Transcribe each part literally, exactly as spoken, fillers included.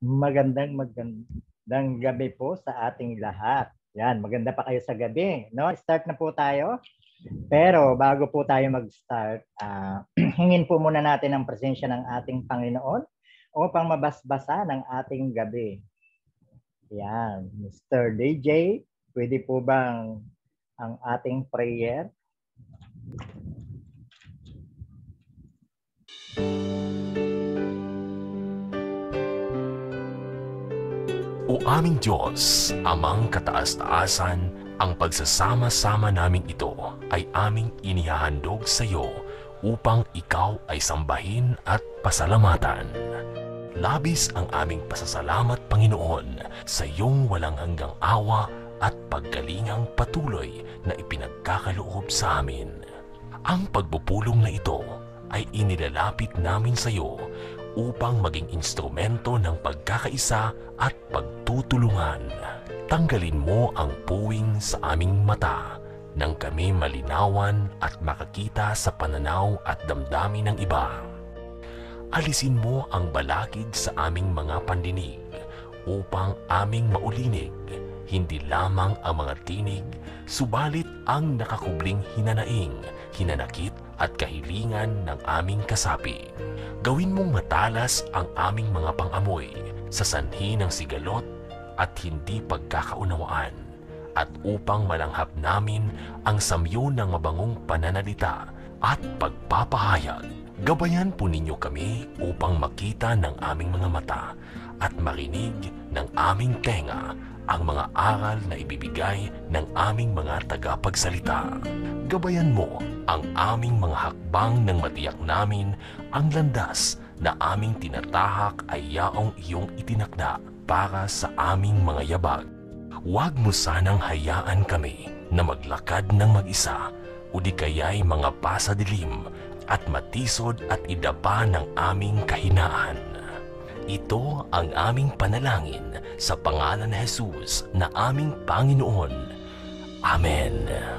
Magandang magandang gabi po sa ating lahat. Yan, maganda pa kayo sa gabi, no? Start na po tayo. Pero bago po tayo mag-start, uh, hingin po muna natin ang presensya ng ating Panginoon upang mabasbasa ng ating gabi. Yan, Mister D J, pwede po bang ang ating prayer? O aming Diyos, amang kataas-taasan, ang pagsasama-sama naming ito ay aming inihahandog sa iyo upang ikaw ay sambahin at pasalamatan. Labis ang aming pasasalamat, Panginoon, sa iyong walang hanggang awa at paggalingang patuloy na ipinagkakaloob sa amin. Ang pagpupulong na ito ay inilalapit namin sa iyo upang maging instrumento ng pagkakaisa at pagtutulungan. Tanggalin mo ang puwing sa aming mata nang kami malinawan at makakita sa pananaw at damdamin ng iba. Alisin mo ang balakid sa aming mga pandinig upang aming maulinig hindi lamang ang mga tinig, subalit ang nakakubling hinanaing, hinanakit at kahilingan ng aming kasapi. Gawin mong matalas ang aming mga pangamoy sa sanhi ng sigalot at hindi pagkakaunawaan, at upang malanghap namin ang samyo ng mabangong pananalita at pagpapahayag. Gabayan po ninyo kami upang makita ng aming mga mata at marinig ng aming tenga ang mga aral na ibibigay ng aming mga tagapagsalita. Gabayan mo ang aming mga hakbang nang matiyak namin ang landas na aming tinatahak ay yaong iyong itinakda para sa aming mga yabag. Huwag mo sanang hayaan kami na maglakad ng mag-isa o di kaya'y mga pasadilim at matisod at idapa ng aming kahinaan. Ito ang aming panalangin sa pangalan ni Jesus na aming Panginoon. Amen.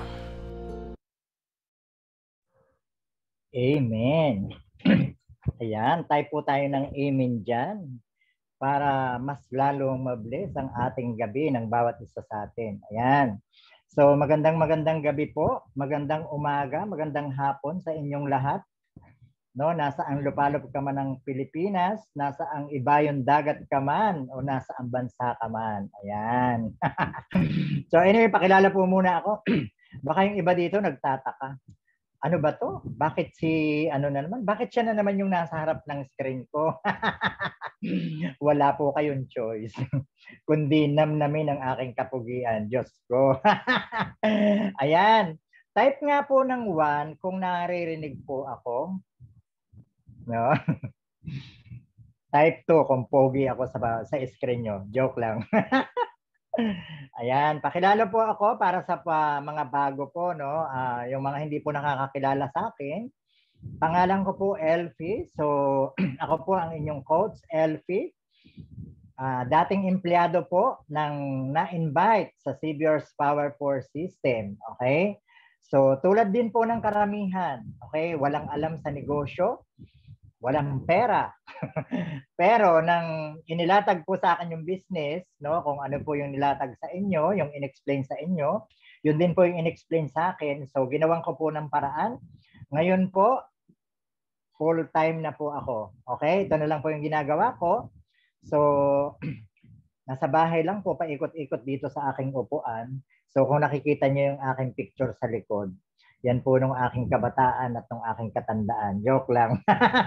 Amen. Ayan, type po tayo ng amen dyan para mas lalong mabless ang ating gabi ng bawat isa sa atin. Ayan. So magandang magandang gabi po, magandang umaga, magandang hapon sa inyong lahat. No, nasa ang lupalop ka man ng Pilipinas, nasa ang ibayong dagat ka man, o nasa ang bansa ka man. Ayan. So anyway, pakilala po muna ako. Baka yung iba dito nagtataka. Ano ba to? Bakit si, ano na naman? Bakit siya na naman yung nasa harap ng screen ko? Wala po kayong choice. Kundi namnamin ang aking kapugian. Diyos ko. Ayan. Type nga po ng one kung naririnig po ako. No? Type two kung pogi ako sa, sa screen nyo. Joke lang. Ayan, pakilala po ako para sa pa, mga bago po, no? Uh, yung mga hindi po nakakakilala sa akin. Pangalan ko po Elfie. So, ako po ang inyong coach, Elfie. Uh, dating empleyado po ng na-invite sa Xavier's Power Force System. Okay? So, tulad din po ng karamihan. Okay? Walang alam sa negosyo. Walang pera. Pero nang inilatag po sa akin yung business, no, kung ano po yung nilatag sa inyo, yung inexplain sa inyo, yun din po yung inexplain sa akin. So ginawan ko po ng paraan. Ngayon po, full time na po ako. Okay? Ito na lang po yung ginagawa ko. So nasa bahay lang po, paikot-ikot dito sa aking upuan. So kung nakikita niyo yung aking picture sa likod, yan po nung aking kabataan at nung aking katandaan. Joke lang.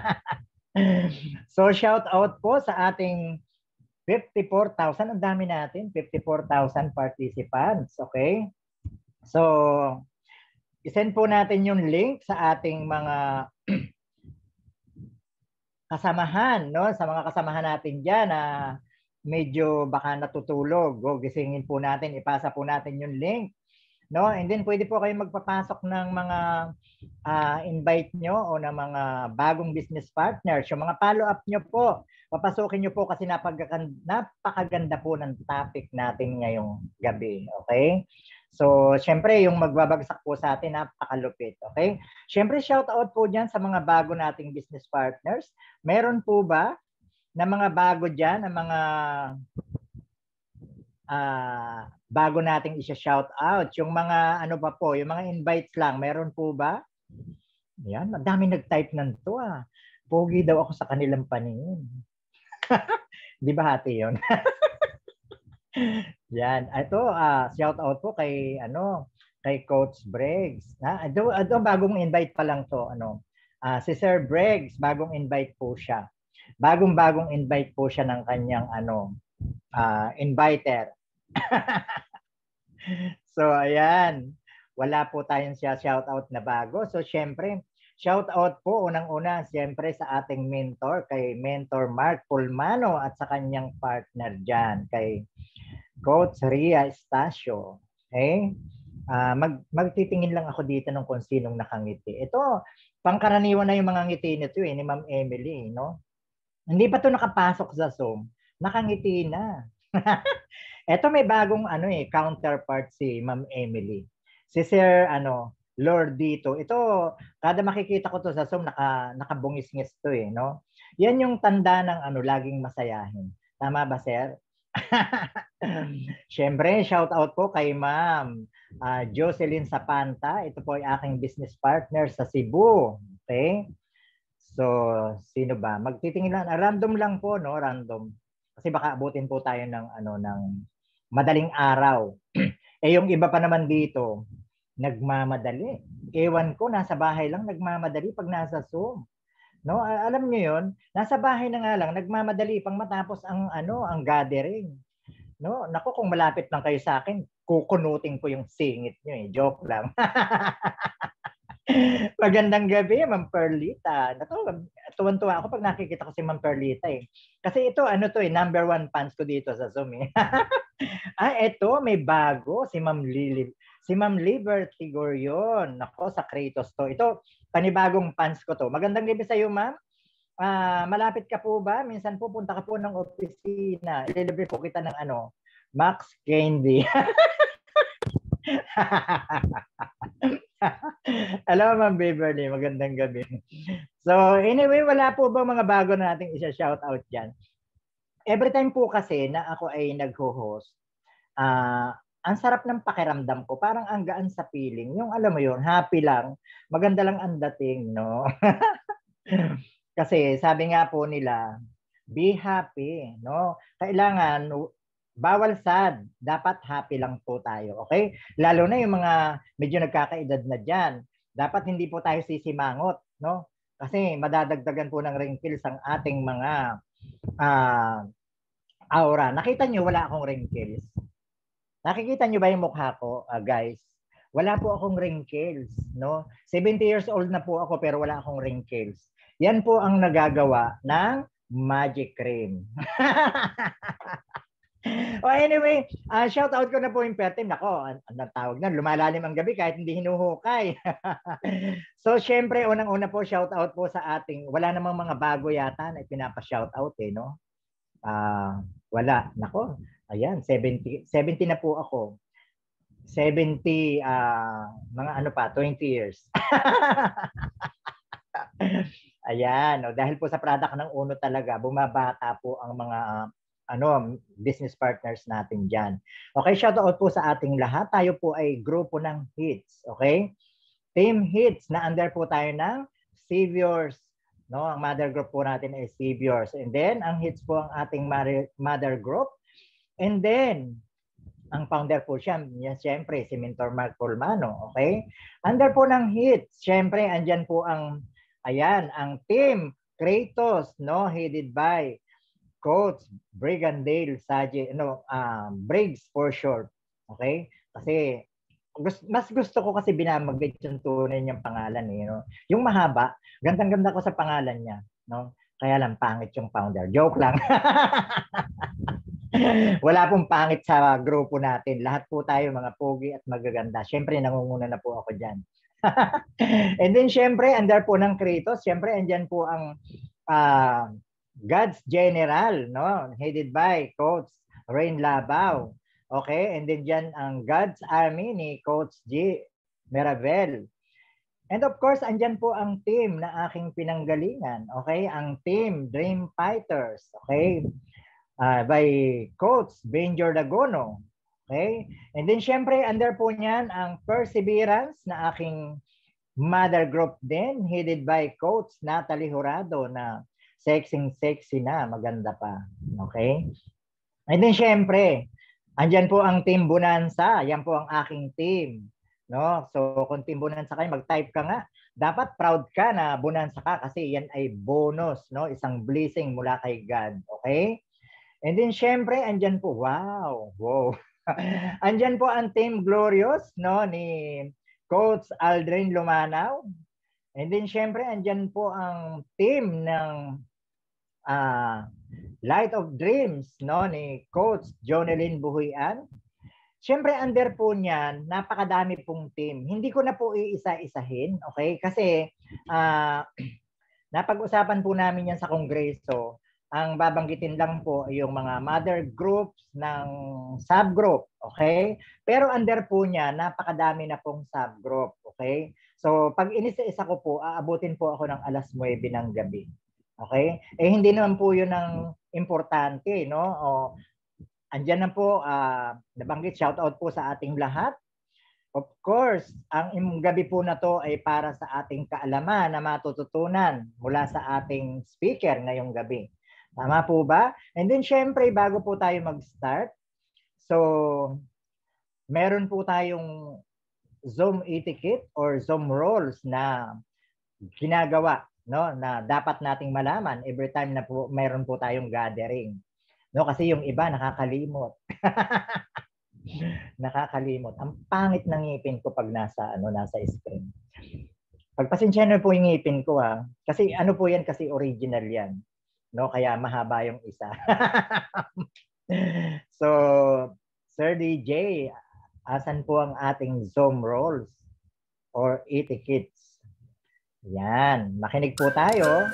So shout out po sa ating fifty-four thousand. Ang dami natin. fifty-four thousand participants. Okay? So, isend po natin yung link sa ating mga kasamahan. No? Sa mga kasamahan natin dyan na medyo baka natutulog. Go, gisingin po natin. Ipasa po natin yung link. No? And then pwede po kayo magpapasok ng mga uh, invite nyo o ng mga bagong business partners. Yung mga follow-up nyo po, papasukin nyo po kasi napagaganda, napakaganda po ng topic natin ngayong gabi. Okay? So, syempre, yung magbabagsak po sa atin, napakalupit. Okay? Syempre, shout out po dyan sa mga bago nating business partners. Meron po ba na mga bago dyan, na mga uh, bago nating isa-shout out. Yung mga ano pa po, yung mga invites lang, meron po ba? Yan, madami nag-type ng to ah. Pogi daw ako sa kanilang paningin. Di ba hati yun? Yan. Ito, uh, shout out po kay, ano, kay Coach Briggs. Na, ito, ito, bagong invite pa lang to. Ano, uh, si Sir Briggs, bagong invite po siya. Bagong-bagong invite po siya ng kanyang ano, uh, inviter. So, ayan. Wala po tayong siya shout out na bago. So, syempre, shout out po unang-una siyempre sa ating mentor, kay Mentor Mark Pulmano at sa kanyang partner dyan, kay Coach Ria Estacio. Okay? Uh, mag, magtitingin lang ako dito ng kung sinong nakangiti. Ito, pangkaraniwan na yung mga ngiti nito eh, ni Ma'am Emily. No? Hindi pa to nakapasok sa Zoom. Nakangiti na. Ito may bagong ano eh, counterpart si Ma'am Emily. Si Sir ano, Lord dito. Ito, kada makikita ko to sa Zoom, naka, nakabungis-ngis to eh, no? Yan yung tanda ng ano, laging masayahin. Tama ba, Sir? Siyempre, shout out po kay Ma'am uh, Jocelyn Sapanta. Ito po ay aking business partner sa Cebu. Okay? So, sino ba? Magtitingin lang. Random lang po, no? Random. Kasi baka abutin po tayo ng, ano, ng madaling araw. Eh, yung iba pa naman dito, nagmamadali. Ewan ko, nasa bahay lang nagmamadali pag nasa Zoom. No, alam niyo 'yon, nasa bahay na nga lang nagmamadali pang matapos ang ano, ang gathering. No, nako kung malapit lang kayo sa akin, kukunutin ko yung singit niyo eh. Joke lang. Magandang gabi, Ma'am Perlita. Nako, tuwan-tuwa ako pag nakikita ko si Ma'am Perlita eh. Kasi ito, ano to eh, number one fans ko dito sa Zoom eh. Ah, ito, may bago, si Ma'am Lily. Si Ma'am Liberty Gorion. Nako, sa Kratos to. Ito, panibagong fans ko to. Magandang gabi sa iyo, Ma'am. Uh, malapit ka po ba? Minsan po, punta ka po ng opisina. Ililibre po kita ng ano, Max Candy. Hello, Ma'am Beverly. Magandang gabi. So, anyway, wala po ba mga bago na nating isa-shout out dyan? Every time po kasi na ako ay nag-host, ah, uh, ang sarap ng pakiramdam ko. Parang ang gaan sa feeling. Yung alam mo yun, happy lang. Maganda lang ang dating, no? Kasi sabi nga po nila, be happy, no? Kailangan, bawal sad. Dapat happy lang po tayo, okay? Lalo na yung mga medyo nagkakaedad na dyan. Dapat hindi po tayo sisimangot, no? Kasi madadagdagan po ng wrinkles ang ating mga uh, aura. Nakita nyo, wala akong wrinkles. Nakikita nyo ba yung mukha ko, uh, guys? Wala po akong wrinkles, no? seventy years old na po ako pero wala akong wrinkles. Yan po ang nagagawa ng magic cream. Oh, anyway, uh, shout out ko na po yung Pertim. Nako, ang, ang tawag na, lumalalim ang gabi kahit hindi hinuhukay. So, syempre, unang-una po, shout out po sa ating, wala namang mga bago yata na pinapa-shout out eh, no? Uh, wala. Nako, ayan, seventy, seventy na po ako. seventy, uh, mga ano pa, twenty years. Ayan, no, dahil po sa product ng Uno talaga, bumabata po ang mga uh, ano, business partners natin dyan. Okay, shout out po sa ating lahat. Tayo po ay grupo ng Hits. Okay? Team Hits na under po tayo ng Saviors. No, ang mother group po natin ay Saviors. And then, ang Hits po ang ating mother group. And then, ang founder po siya, yan siyempre, si Mentor Mark Pulmano. Okay? Under po ng Hits, siyempre, andyan po ang, ayan, ang team Kratos, no, headed by Coach Brigandale Saje, no, um, Briggs for short. Okay? Kasi gusto, mas gusto ko kasi binamagit yung tunay niyang pangalan eh, no? Yung mahaba, gandang-ganda ko sa pangalan niya, no? Kaya lang pangit yung founder. Joke lang. Wala pong pangit sa grupo natin. Lahat po tayo mga pogi at magaganda. Syempre nangunguna na po ako diyan. And then syempre under po ng Kratos, syempre andyan po ang uh, God's General, no? Headed by Coach Rain Labao. Okay? And then dyan ang God's Army ni Coach G. Meravel. And of course, andyan po ang team na aking pinanggalingan. Okay? Ang team Dream Fighters. Okay? Uh, by Coach Benjor Dagono. Okay? And then syempre, under po niyan ang Perseverance na aking mother group din, headed by Coach Natalie Jurado na sexy-sexy na, maganda pa. Okay? And then syempre, andyan po ang Team Bonanza. Yan po ang aking team. No? So kung Team Bonanza kayo, mag-type ka nga. Dapat proud ka na Bonanza ka kasi yan ay bonus, no? Isang blessing mula kay God. Okay? And then syempre, andyan po, wow, wow. Andyan po ang Team Glorious, no, ni Coach Aldrin Lumanaw. And then syempre, andyan po ang team ng uh, Light of Dreams, no, ni Coach Jonelyn Buhuyan. Syempre, under po niyan, napakadami pong team. Hindi ko na po iisa-isahin, okay? Kasi uh, napag-usapan po namin yan sa Kongreso. Ang babanggitin lang po ay yung mga mother groups ng subgroup, okay? Pero under po niya, napakadami na pong subgroup, okay? So, pag inisa-isa ko po, aabutin po ako ng alas nuwebe ng gabi. Okay? Eh, hindi naman po yun ang importante, no? O, andyan na po, uh, nabanggit, shout out po sa ating lahat. Of course, ang gabi po na to ay para sa ating kaalaman na matututunan mula sa ating speaker ngayong gabi. Tama po ba? And then syempre, bago po tayo mag-start, so meron po tayong Zoom etiquette or Zoom rules na ginagawa, no, na dapat nating malaman every time na po meron po tayong gathering. No, kasi yung iba nakakalimot. Nakakalimot. Ang pangit ng ngipin ko pag nasa ano nasa screen. Pagpasensya na po yung ngipin ko ha. Kasi ano po yan, kasi original yan. No, kaya mahaba yung isa. So, Sir D J, asan po ang ating Zoom rules or etiquettes? Yan, makinig po tayo.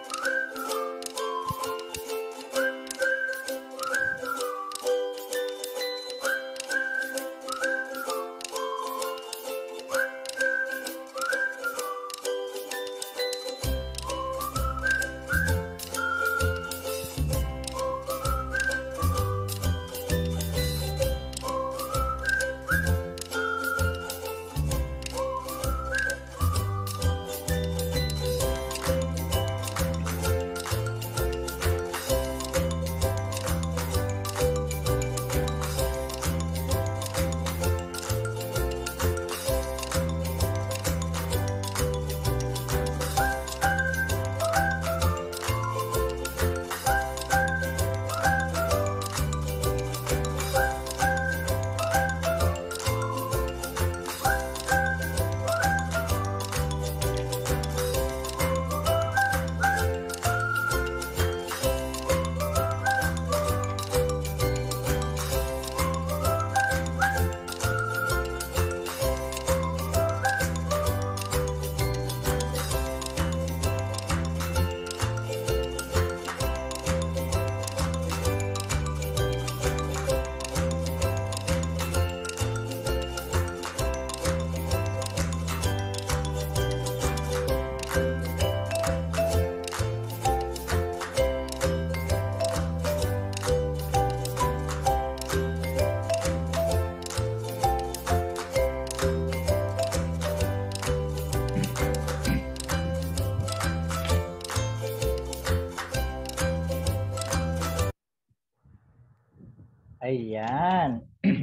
Ayan.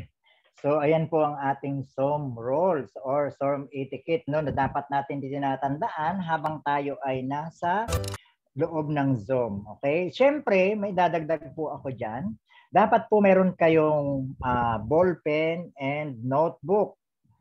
So, ayan po ang ating Zoom rules or Zoom etiquette, no, na dapat natin tinatandaan habang tayo ay nasa loob ng Zoom. Okay? Siyempre, may dadagdag po ako dyan. Dapat po meron kayong uh, ball pen and notebook.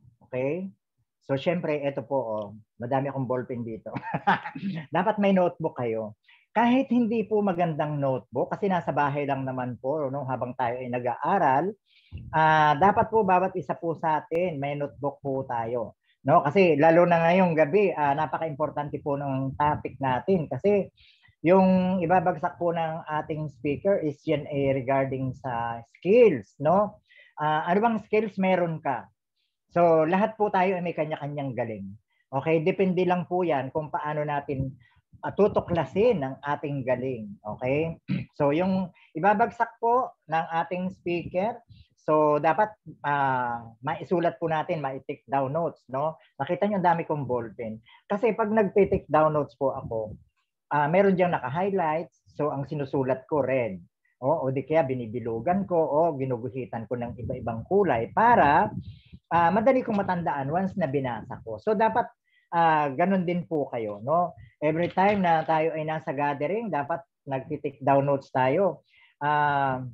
Okay? So, siyempre, ito po, oh, madami akong ball pen dito. Dapat may notebook kayo. Kahit hindi po magandang notebook, kasi nasa bahay lang naman po, no, habang tayo ay nag-aaral, uh, dapat po bawat isa po sa atin, may notebook po tayo. No? Kasi lalo na ngayong gabi, uh, napaka-importante po ng topic natin. Kasi yung ibabagsak po ng ating speaker is yan eh, regarding sa skills. No? Uh, ano bang skills meron ka? So lahat po tayo ay may kanya-kanyang galing. Okay, depende lang po yan kung paano natin uh, tutuklasin ang ating galing. Okay? So yung ibabagsak po ng ating speaker, so dapat uh, maisulat po natin, ma-take down notes. No? Nakita nyo ang dami kong ballpen. Kasi pag nag-take down notes po ako, uh, meron diyang naka-highlights, so ang sinusulat ko red. O, o di kaya binibilugan ko o ginuguhitan ko ng iba-ibang kulay para uh, madali kong matandaan once na binasa ko. So dapat uh, ganun din po kayo, no? Every time na tayo ay nasa gathering, dapat nagti-take down notes tayo. Uh,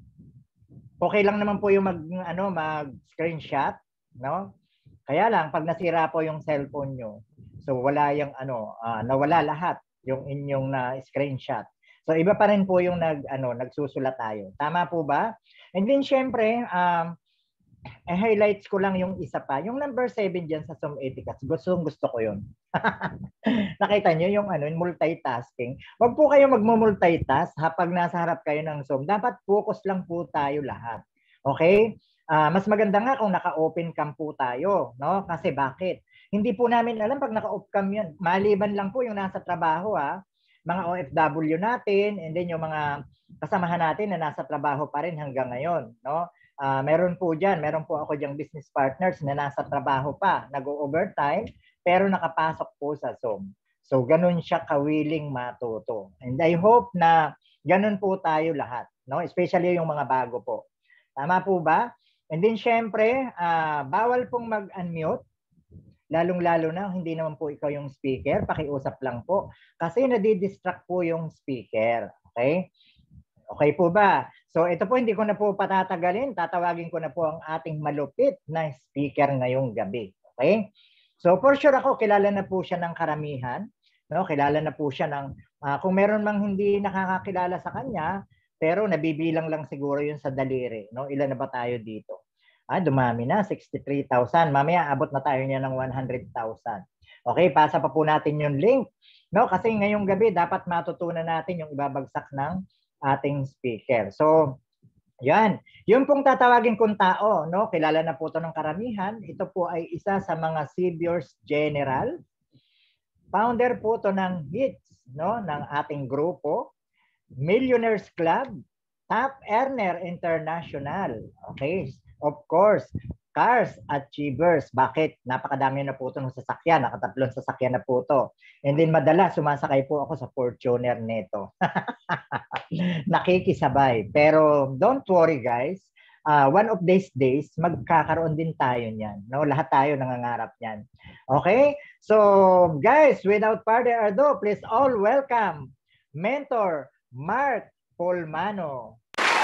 okay lang naman po yung mag ano mag-screenshot, no? Kaya lang pag nasira po yung cellphone nyo, so wala yung ano, uh, nawala lahat yung inyong na uh, screenshot. So iba pa rin po yung nag ano nagsusulat tayo. Tama po ba? And then syempre, um eh, highlights ko lang yung isa pa. Yung number seven dyan sa Zoom Etiquette. Gusto, gusto ko yun. Nakita nyo yung ano, multitasking. Huwag po kayo magmumultitask kapag nasa harap kayo ng Zoom. Dapat focus lang po tayo lahat. Okay? Uh, mas maganda nga kung naka-open cam po tayo. No? Kasi bakit? Hindi po namin alam pag naka-off cam yun. Maliban lang po yung nasa trabaho ha. Mga O F W natin and then yung mga kasamahan natin na nasa trabaho pa rin hanggang ngayon. No? Uh, meron po dyan, meron po ako diyang business partners na nasa trabaho pa, nag-overtime, pero nakapasok po sa Zoom. So, ganun siya kawiling matuto. And I hope na ganun po tayo lahat, no? Especially yung mga bago po. Tama po ba? And then, syempre, uh, bawal pong mag-unmute, lalong-lalo na hindi naman po ikaw yung speaker, pakiusap lang po, kasi nadidistract po yung speaker. Okay? Okay po ba? So ito po, hindi ko na po patatagalin. Tatawagin ko na po ang ating malupit na speaker ngayong gabi. Okay? So for sure ako, kilala na po siya ng karamihan. No? Kilala na po siya ng, uh, kung meron mang hindi nakakakilala sa kanya, pero nabibilang lang siguro yun sa daliri. No? Ilan na ba tayo dito? Ah, dumami na, sixty-three thousand. Mamaya abot na tayo niya ng one hundred thousand. Okay, pasa pa po natin yung link. No? Kasi ngayong gabi, dapat matutunan natin yung ibabagsak ng ating speaker. So, yan. Yung pong tatawagin kong tao, no? Kilala na po ito ng karamihan. Ito po ay isa sa mga Saviors General. Founder po ito ng HITS, no? Ng ating grupo. Millionaires Club. Top Earner International. Okay. Of course, Cars Achievers. Bakit? Napakadami na po ito ng sasakyan. Nakatatlong sasakyan na po ito. And then madalas sumasakay po ako sa Fortuner nito. Nakikisabay. Pero don't worry guys. Uh, one of these days, magkakaroon din tayo niyan. No? Lahat tayo nangangarap niyan. Okay? So guys, without further ado, please all welcome Mentor Mark Polmano.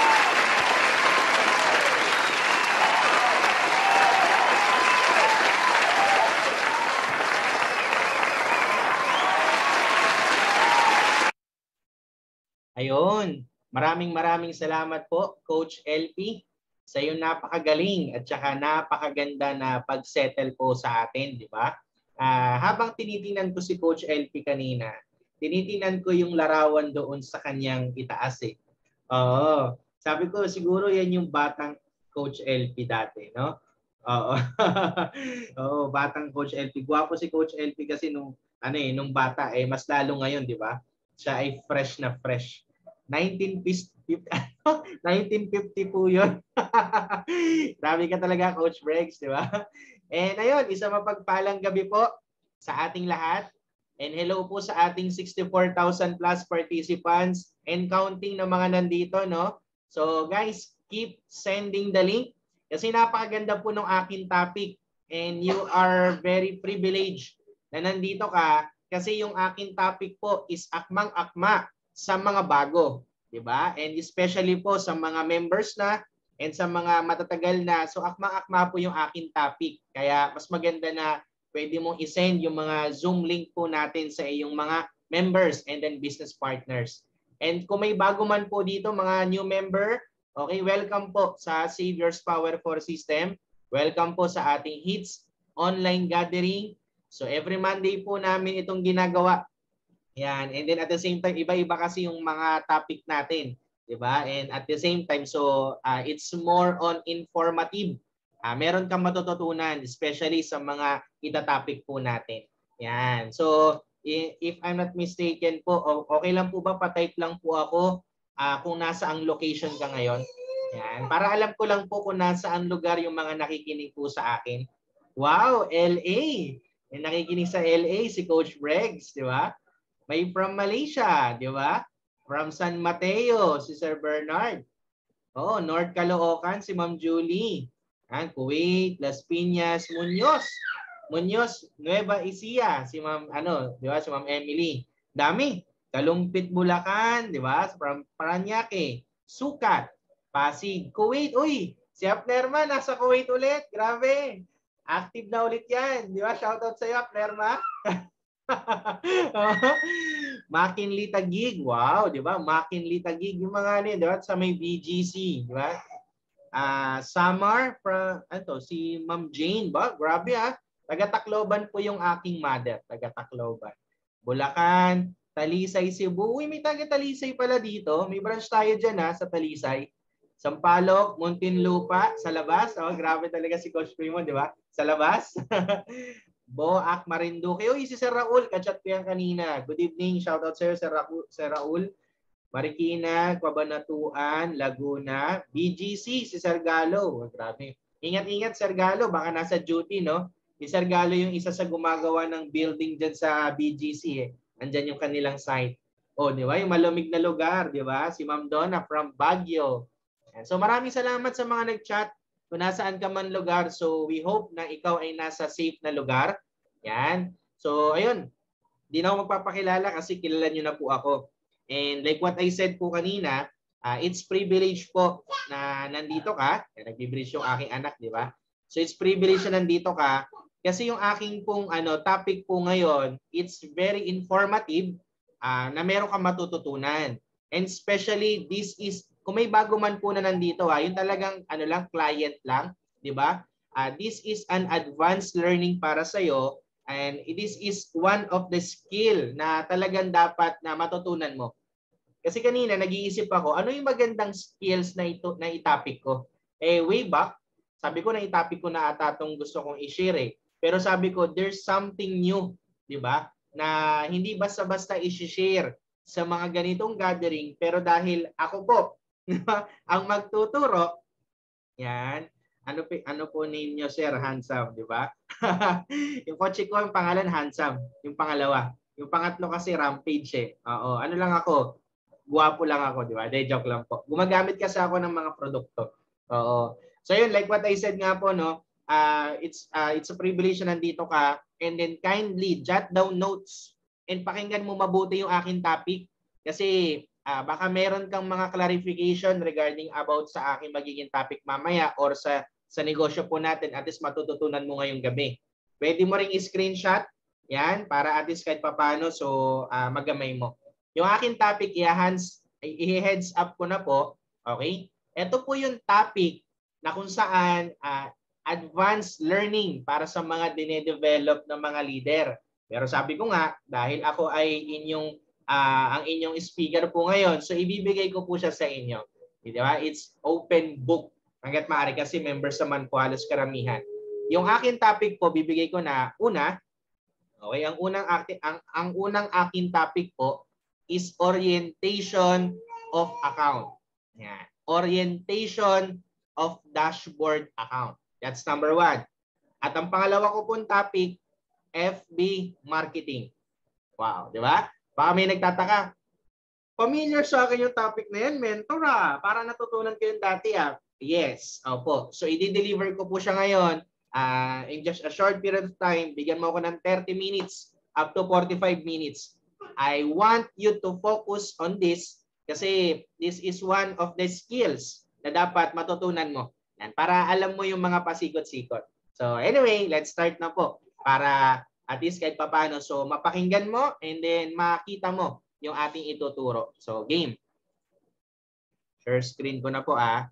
Ayun, maraming maraming salamat po Coach L P sa iyong napakagaling at saka napakaganda na pag-settle po sa atin, di ba? Uh, habang tinitingnan ko si Coach L P kanina, tinitingnan ko yung larawan doon sa kanyang itaas eh. Oo, sabi ko siguro yan yung batang Coach L P dati, no? Oo. Oo, batang Coach L P. Gwapo si Coach L P kasi nung ano eh, nung bata eh mas lalo ngayon, di ba? Siya ay fresh na fresh. nineteen fifty po yun. Grabe ka talaga, Coach Bregs, di ba? And ayun, isang mapagpalang gabi po sa ating lahat. And hello po sa ating sixty-four thousand plus participants and counting na mga nandito, no? So guys, keep sending the link kasi napakaganda po ng aking topic and you are very privileged na nandito ka. Kasi yung aking topic po is akmang-akma sa mga bago, 'di ba? And especially po sa mga members na and sa mga matatagal na. So akmang-akma po yung aking topic. Kaya mas maganda na pwede mong i-send yung mga Zoom link po natin sa iyong mga members and then business partners. And kung may bago man po dito, mga new member, okay, welcome po sa Saviors Power four System. Welcome po sa ating HITS online gathering. So every Monday po namin itong ginagawa. Yan. And then at the same time, iba-iba kasi yung mga topic natin. Diba? And at the same time, so uh, it's more on informative. Uh, meron kang matututunan, especially sa mga itatopic po natin. Yan. So, if I'm not mistaken po, okay lang po ba pa-type lang po ako uh, kung nasa ang location ka ngayon? Yan. Para alam ko lang po kung nasa ang lugar yung mga nakikinig po sa akin. Wow, L A. Yung nakikinig sa L A si Coach Bregs, di ba? May from Malaysia, di ba? From San Mateo, si Sir Bernard. Oh, North Caloocan, si Ma'am Julie. And Kuwait, Las Piñas, Muñoz. Muñoz, Nueva Ecija, si Ma'am ano, di ba? Si Ma'am Emily. Dami. Kalumpit, Bulacan, di ba? From Paranaque, Sukat, Pasig, Kuwait. Uy, si Apnerma nasa Kuwait ulit. Grabe. Active na ulit yan. Di ba? Shoutout sa iyo, Apnerma. McKinley Taguig. Wow, di ba? McKinley Taguig. Yung mga ano, di ba? Sa may B G C, di ba? Uh, Samar, from, ano, si Ma'am Jane ba? Grabe ah. Taga-Tacloban po yung aking mother. Taga-Tacloban. Bulacan, Talisay, Cebu. Uy, may taga-Talisay pala dito. May branch tayo dyan ha, sa Talisay. Sampaloc, Muntinlupa, sa labas. Oh, grabe talaga si Coach Primo, di ba? Sa labas. Boac, Marinduque. Uy, si Sir Raul. Kachat ko yan kanina. Good evening. Shoutout sir, Sir Raul. Sir Raul. Marikina, Cabanatuan, Laguna, B G C, si Sir Galo. Oh, grabe. Ingat-ingat, Sir Galo. Baka nasa duty, no? Si Sir Galo yung isa sa gumagawa ng building dyan sa B G C. Eh. Andyan yung kanilang site. O, oh, di ba? Yung malumig na lugar, di ba? Si Ma'am Donna from Baguio. So maraming salamat sa mga nag-chat kung nasaan ka man lugar. So we hope na ikaw ay nasa safe na lugar. Yan. So ayun. Di na ako magpapakilala kasi kilala nyo na po ako. And like what I said po kanina, uh, it's privilege po na nandito ka. Nag-bridge yung aking anak, di ba? So it's privilege na nandito ka. Kasi yung aking pong ano, topic po ngayon, it's very informative uh, na meron kang matututunan. And especially, this is, kung may bago man po na nandito, ha, yung talagang ano lang, client lang, di ba? Uh, this is an advanced learning para sa'yo. And this is one of the skill na talagang dapat na matutunan mo. Kasi kanina, nag-iisip ako, ano yung magandang skills na, ito, na itopic ko? Eh, way back, sabi ko na itopic ko na ata itong gusto kong i-share eh. Pero sabi ko, there's something new, di ba? Na hindi basta-basta i-share sa mga ganitong gathering. Pero dahil ako po, ang magtuturo, yan, ano, ano po name nyo, Sir? Handsome, di ba? Yung kotse ko, yung pangalan, Handsome. Yung pangalawa. Yung pangatlo kasi, Rampage eh. Oo, ano lang ako, guwapo lang ako, di ba? De, joke lang po. Gumagamit kasi ako ng mga produkto. Oo. So yun, like what I said nga po, no, Uh, it's uh, it's a privilege na nandito ka, and then kindly jot down notes and pakinggan mo mabuti yung aking topic kasi uh, baka meron kang mga clarification regarding about sa aking magiging topic mamaya or sa sa negosyo po natin, at least matututunan mo ngayong gabi. Pwede mo ring i-screenshot yan para at least kahit papano so uh, magamay mo. Yung aking topic i-hands i-heads up ko na po, okay? Ito po yung topic na kung saan uh, advanced learning para sa mga dine-develop ng mga leader. Pero sabi ko nga, dahil ako ay inyong uh, ang inyong speaker po ngayon, so ibibigay ko po siya sa inyo. Di ba? It's open book. Hanggat maaari kasi members naman po halos karamihan. Yung akin topic po, bibigay ko na una, okay, ang unang akin ang, ang unang akin topic po is orientation of account. Yan. Orientation of dashboard account. That's number one. At ang pangalawa ko pong topic, F B marketing. Wow, di ba? Baka may nagtataka. Familiar sa akin yung topic na yan, mentor ah. Para natutunan ko yung dati ah. Yes, opo. So i-deliver ko po siya ngayon uh, in just a short period of time. Bigyan mo ako ng thirty minutes up to forty-five minutes. I want you to focus on this kasi this is one of the skills na dapat matutunan mo. Yan, para alam mo yung mga pasikot-sikot. So anyway, let's start na po. Para at least kahit papano. So mapakinggan mo and then makita mo yung ating ituturo. So game. Share screen ko na po ah.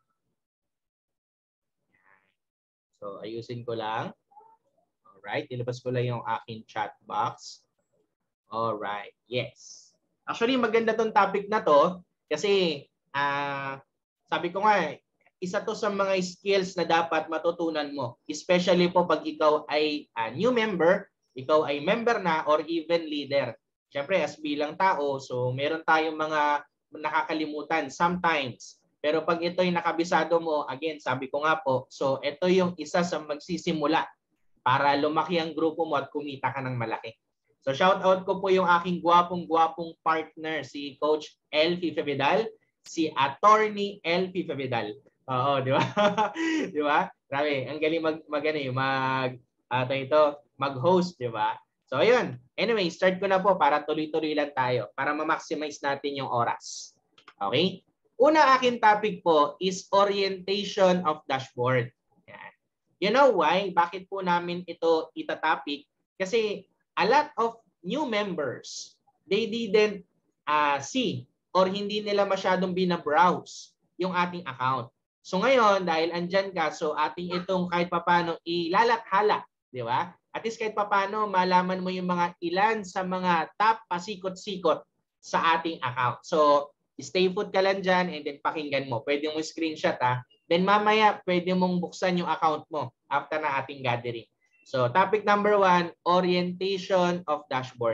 So ayusin ko lang. Alright, ilabas ko lang yung aking chat box. Alright, yes. Actually maganda tong topic na to kasi uh, sabi ko nga isa to sa mga skills na dapat matutunan mo. Especially po pag ikaw ay uh, new member ikaw ay member na or even leader. Siyempre, as bilang tao, so meron tayong mga nakakalimutan sometimes. Pero pag ito'y nakabisado mo, again, sabi ko nga po, so ito yung isa sa magsisimula para lumaki ang grupo mo at kumita ka ng malaki. So shout out ko po yung aking gwapong-gwapong partner, si Coach Elfie Fevidal, si Attorney Elfie Fevidal. Oo, di ba? Di ba? Grabe, ang galing mag, mag, ano, mag, uh, ito, mag-host, di ba? So ayun, anyway, start ko na po para tuloy-tuloy lang tayo, para ma-maximize natin yung oras. Okay? Una aking topic po is orientation of dashboard. Yan. You know why? Bakit po namin ito itatopic? Kasi a lot of new members, they didn't uh, see or hindi nila masyadong binabrowse yung ating account. So ngayon, dahil andyan ka, so ating itong kahit papano ilalathala, di ba? At least kahit papano malaman mo yung mga ilan sa mga top pasikot-sikot sa ating account. So stay put ka lang dyan and then pakinggan mo. Pwede mong screenshot ha. Then mamaya pwede mong buksan yung account mo after na ating gathering. So, topic number one, orientation of dashboard.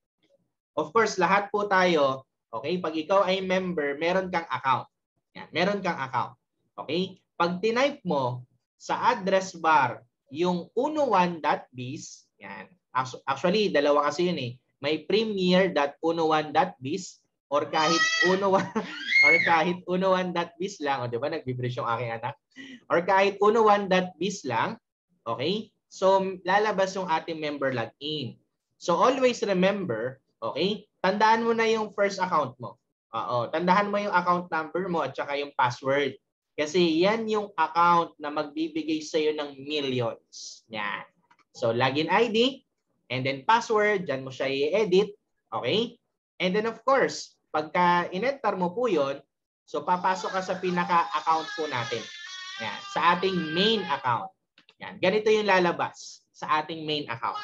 Of course, lahat po tayo, okay, pag ikaw ay member, meron kang account. Yan, meron kang account. Okay? Pag tinype mo sa address bar yung unoone dot biz, yan. Actually, dalawa kasi yun eh. May premier dot unoone dot biz or kahit unoone or kahit unoone dot biz lang, o di ba nagbibrish yung aking anak? Or kahit unoone dot biz lang, okay? So, lalabas yung ating member login. So, always remember, okay, tandaan mo na yung first account mo. Oo, tandaan mo yung account number mo at saka yung password. Kasi yan yung account na magbibigay sa'yo ng millions. Yan. So, login I D and then password, dyan mo siya i-edit. Okay? And then, of course, pagka in-enter mo po yun, so papasok ka sa pinaka-account po natin. Yan, sa ating main account. Yan, ganito yung lalabas sa ating main account.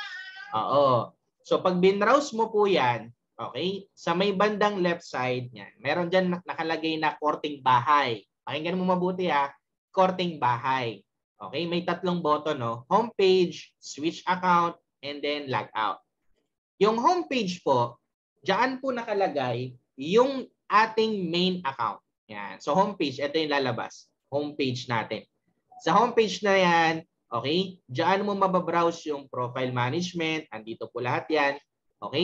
Oo. So pag binrowse mo po yan, okay, sa may bandang left side, yan, meron dyan nakalagay na korting bahay. Pakinggan mo mabuti ha, korting bahay. Okay, may tatlong button, no? Homepage, switch account, and then log out. Yung homepage po, dyan po nakalagay yung ating main account. Yan. So homepage, ito yung lalabas. Homepage natin. Sa homepage na yan, okay, diyan mo mababrowse yung profile management. Andito po lahat yan. Okay?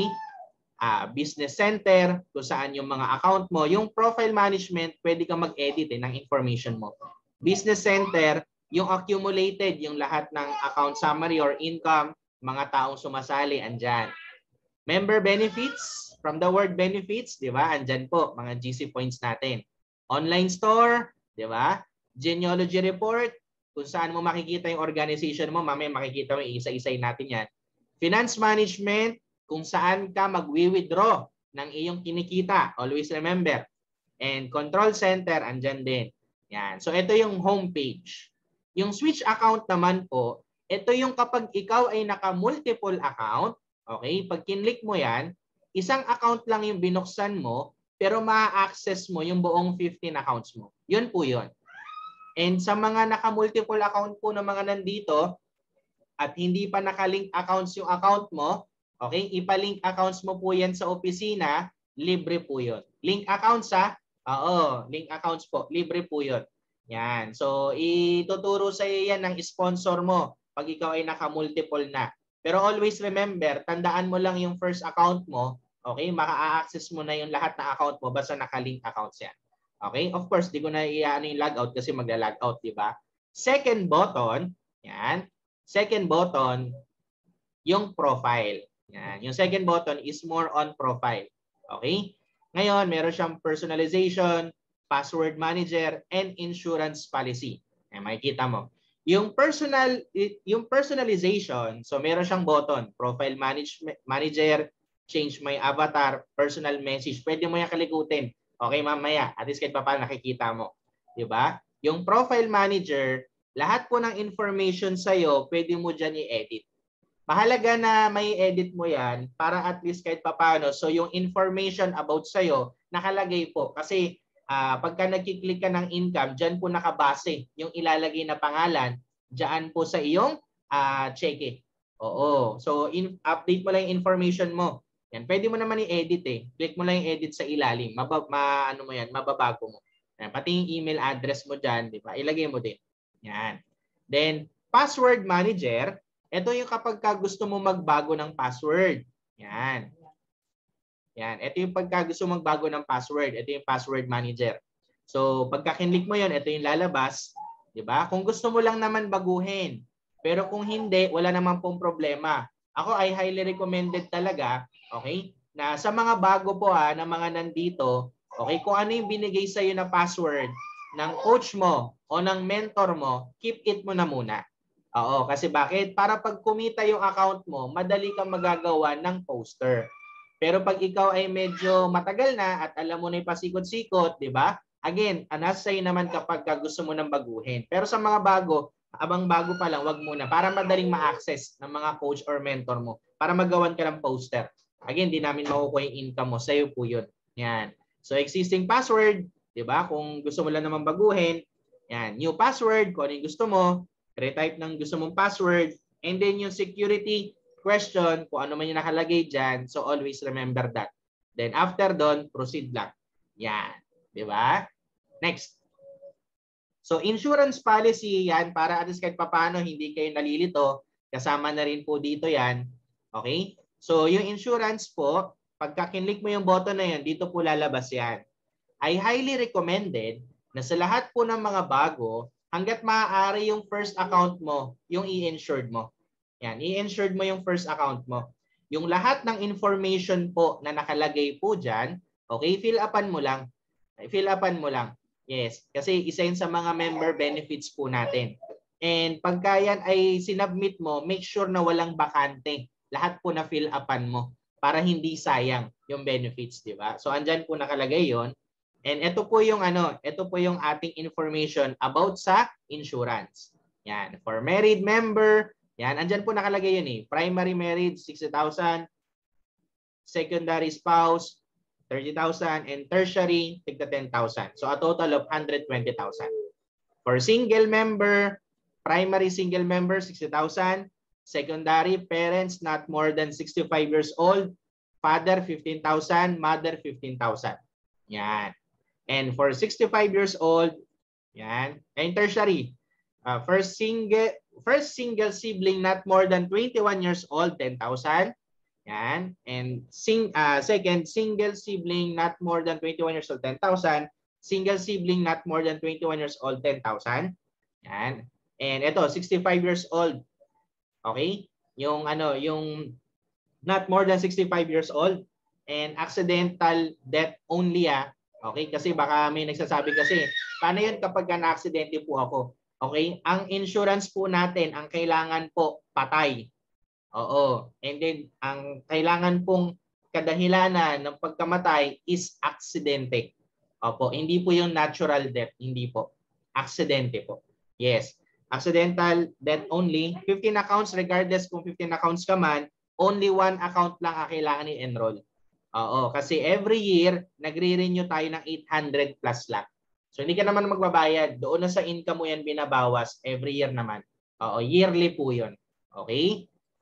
Uh, business center, kung saan yung mga account mo. Yung profile management, pwede ka mag-edit eh, ng information mo. Business center, yung accumulated, yung lahat ng account summary or income, mga taong sumasali, andyan. Member benefits, from the word benefits, di ba? Andyan po, mga G C points natin. Online store, di ba? Genealogy report, kung saan mo makikita yung organization mo, mamaya makikita mo isa-isay natin yan. Finance management, kung saan ka mag-withdraw ng iyong kinikita. Always remember. And control center, andyan din. Yan. So ito yung homepage. Yung switch account naman po, ito yung kapag ikaw ay naka-multiple account, okay, pag kinlik mo yan, isang account lang yung binuksan mo, pero ma-access mo yung buong fifteen accounts mo. Yun po yun. And sa mga naka-multiple account po ng mga nandito at hindi pa nakalink accounts yung account mo, okay, ipalink accounts mo po yan sa opisina, libre po yun. Link accounts ha? Oo, link accounts po, libre po yun. Yan. So, ituturo sa iyo yan ng sponsor mo pag ikaw ay naka-multiple na. Pero always remember, tandaan mo lang yung first account mo, okay, maka-access mo na yung lahat ng account mo basta naka-link accounts yan. Okay? Of course, di ko na i-ano yung logout kasi magla-logout, di ba? Second button, yan. Second button, yung profile. Yan. Yung second button is more on profile. Okay? Ngayon, meron siyang personalization, password manager, and insurance policy. Yan, makikita mo. Yung personal, yung personalization, so meron siyang button, profile manage, manager, change my avatar, personal message. Pwede mo yung kalikutin. Okay, mamaya. At least kahit pa paano nakikita mo. Diba? Yung profile manager, lahat po ng information sa'yo, pwede mo dyan i-edit. Mahalaga na may edit mo yan para at least kahit pa paano. So yung information about sa'yo, nakalagay po. Kasi uh, pagka nagkiklik ka ng income, dyan po nakabase yung ilalagay na pangalan, dyan po sa iyong uh, cheque. Oo. So, in, update mo lang yung information mo. Yan. Pwede mo naman i-edit eh. Click mo lang yung edit sa ilalim. Maba, ma, ano mo yan, mababago mo. Yan. Pati yung email address mo dyan, di ba? Ilagay mo din. Yan. Then, password manager. Ito yung kapag ka gusto mo magbago ng password. Yan. Yan. Ito yung pagka gusto mo magbago ng password. Ito yung password manager. So, pagka kinlik mo yon, ito yung lalabas. Di ba? Kung gusto mo lang naman baguhin. Pero kung hindi, wala naman pong problema. Ako ay highly recommended talaga, okay, na sa mga bago po ha, na mga nandito, okay, kung ano yung binigay sa'yo na password ng coach mo o ng mentor mo, keep it mo na muna. Oo, kasi bakit? Para pag kumita yung account mo, madali kang magagawa ng poster. Pero pag ikaw ay medyo matagal na at alam mo na yung pasikot-sikot, di ba? Again, nasa sa'yo naman kapag gusto mo nang baguhin. Pero sa mga bago, abang bago pa lang, wag muna. Para madaling ma-access ng mga coach or mentor mo. Para magawan ka ng poster. Again, di namin makukuha yung income mo. Sa'yo po yun. Yan. So, existing password, di ba? Kung gusto mo lang naman baguhin, yan. New password, kung ano yung gusto mo. Retype ng gusto mong password. And then yung security question, kung ano man yung nakalagay dyan. So, always remember that. Then, after doon, proceed lang. Yan. Di ba? Next. So, insurance policy yan para at least kahit papaano hindi kayo nalilito. Kasama na rin po dito yan. Okay? So, yung insurance po, pagka kinlik mo yung button na yan, dito po lalabas yan. I highly recommended na sa lahat po ng mga bago, hanggat maaari yung first account mo, yung i-insured mo. Yan, i-insured mo yung first account mo. Yung lahat ng information po na nakalagay po dyan, okay, fill upan mo lang. Fill upan mo lang. Yes, kasi isa yun sa mga member benefits po natin. And pagka yan ay sinubmit mo, make sure na walang bakante. Lahat po na fill upan mo para hindi sayang yung benefits, di ba? So andyan po nakalagay yon. And ito po yung ano, ito po yung ating information about sa insurance. Yan, for married member, yan, andyan po nakalagay yun eh. Primary married, sixty thousand. Secondary spouse, thirty thousand, and tertiary, tigda ten thousand. So a total of one hundred twenty thousand. For single member, primary single member, sixty thousand. Secondary, parents not more than sixty-five years old. Father, fifteen thousand. Mother, fifteen thousand. Yan. And for sixty-five years old, yan. And tertiary, uh, first single, first single sibling not more than twenty-one years old, ten thousand. Yan. And sing, uh, second, single sibling not more than twenty-one years old, ten thousand. Single sibling not more than twenty-one years old, ten thousand. Yan. And ito, sixty-five years old. Okay? Yung ano, yung not more than sixty-five years old and accidental death only ah. Okay? Kasi baka may nagsasabi kasi, paano yun kapag na-aksidente po ako? Okay? Ang insurance po natin, ang kailangan po patay. Oo. And then, ang kailangan pong kadahilanan ng pagkamatay is aksidente. Opo. Hindi po yung natural death. Hindi po. Aksidente po. Yes. Accidental death only. fifteen accounts, regardless kung fifteen accounts ka man, only one account lang ang kailangan i-enroll. Oo. Kasi every year, nagre-renew tayo ng eight hundred plus lang. So, hindi ka naman magbabayad. Doon na sa income mo yan binabawas. Every year naman. Oo. Yearly po yun. Okay?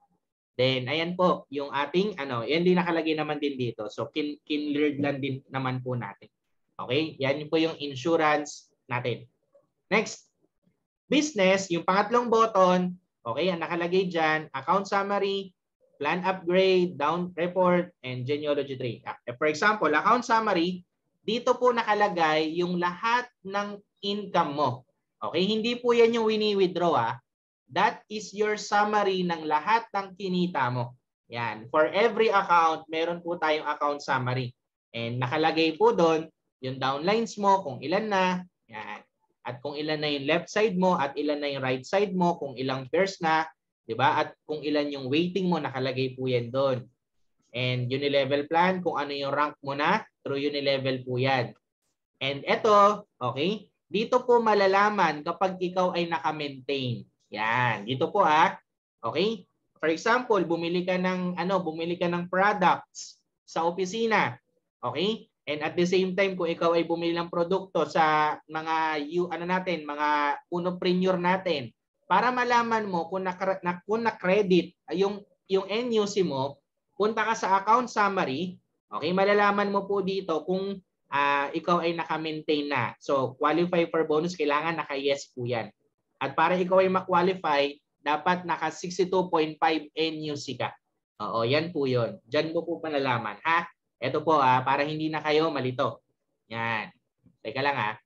Then, ayan po, yung ating, ano, yan din nakalagay naman din dito. So, kin kinleared lang din naman po natin. Okay? Yan po yung insurance natin. Next, business, yung pangatlong button, okay, ang nakalagay dyan, account summary, plan upgrade, down report, and genealogy tree. For example, account summary, dito po nakalagay yung lahat ng income mo. Okay? Hindi po yan yung wini-withdraw, ah. That is your summary ng lahat ng kinita mo. Yan. For every account, meron po tayong account summary. And nakalagay po doon yung downlines mo, kung ilan na. Yan. At kung ilan na yung left side mo at ilan na yung right side mo, kung ilang pairs na. Diba? At kung ilan yung weighting mo, nakalagay po yan doon. And unilevel plan, kung ano yung rank mo na, through unilevel po yan. And eto, okay, dito po malalaman kapag ikaw ay naka-maintain. Yan, dito po ah. Okay? For example, bumili ka ng ano, bumili ka ng products sa opisina. Okay? And at the same time, kung ikaw ay bumili ng produkto sa mga you ano natin, mga unopreneur natin. para malaman mo kung na, na kung na-credit yung yung N U C mo, punta ka sa account summary. Okay, malalaman mo po dito kung uh, ikaw ay naka-maintain na. So, qualify for bonus, kailangan naka-yes po yan. At para ikaw ay ma-qualify, dapat naka sixty-two point five N U C ka. Oo, yan po yun. Diyan mo po malalaman. Ha? Ito po, ah, para hindi na kayo malito. Yan. Teka lang ha.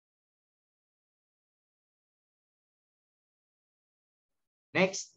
Next.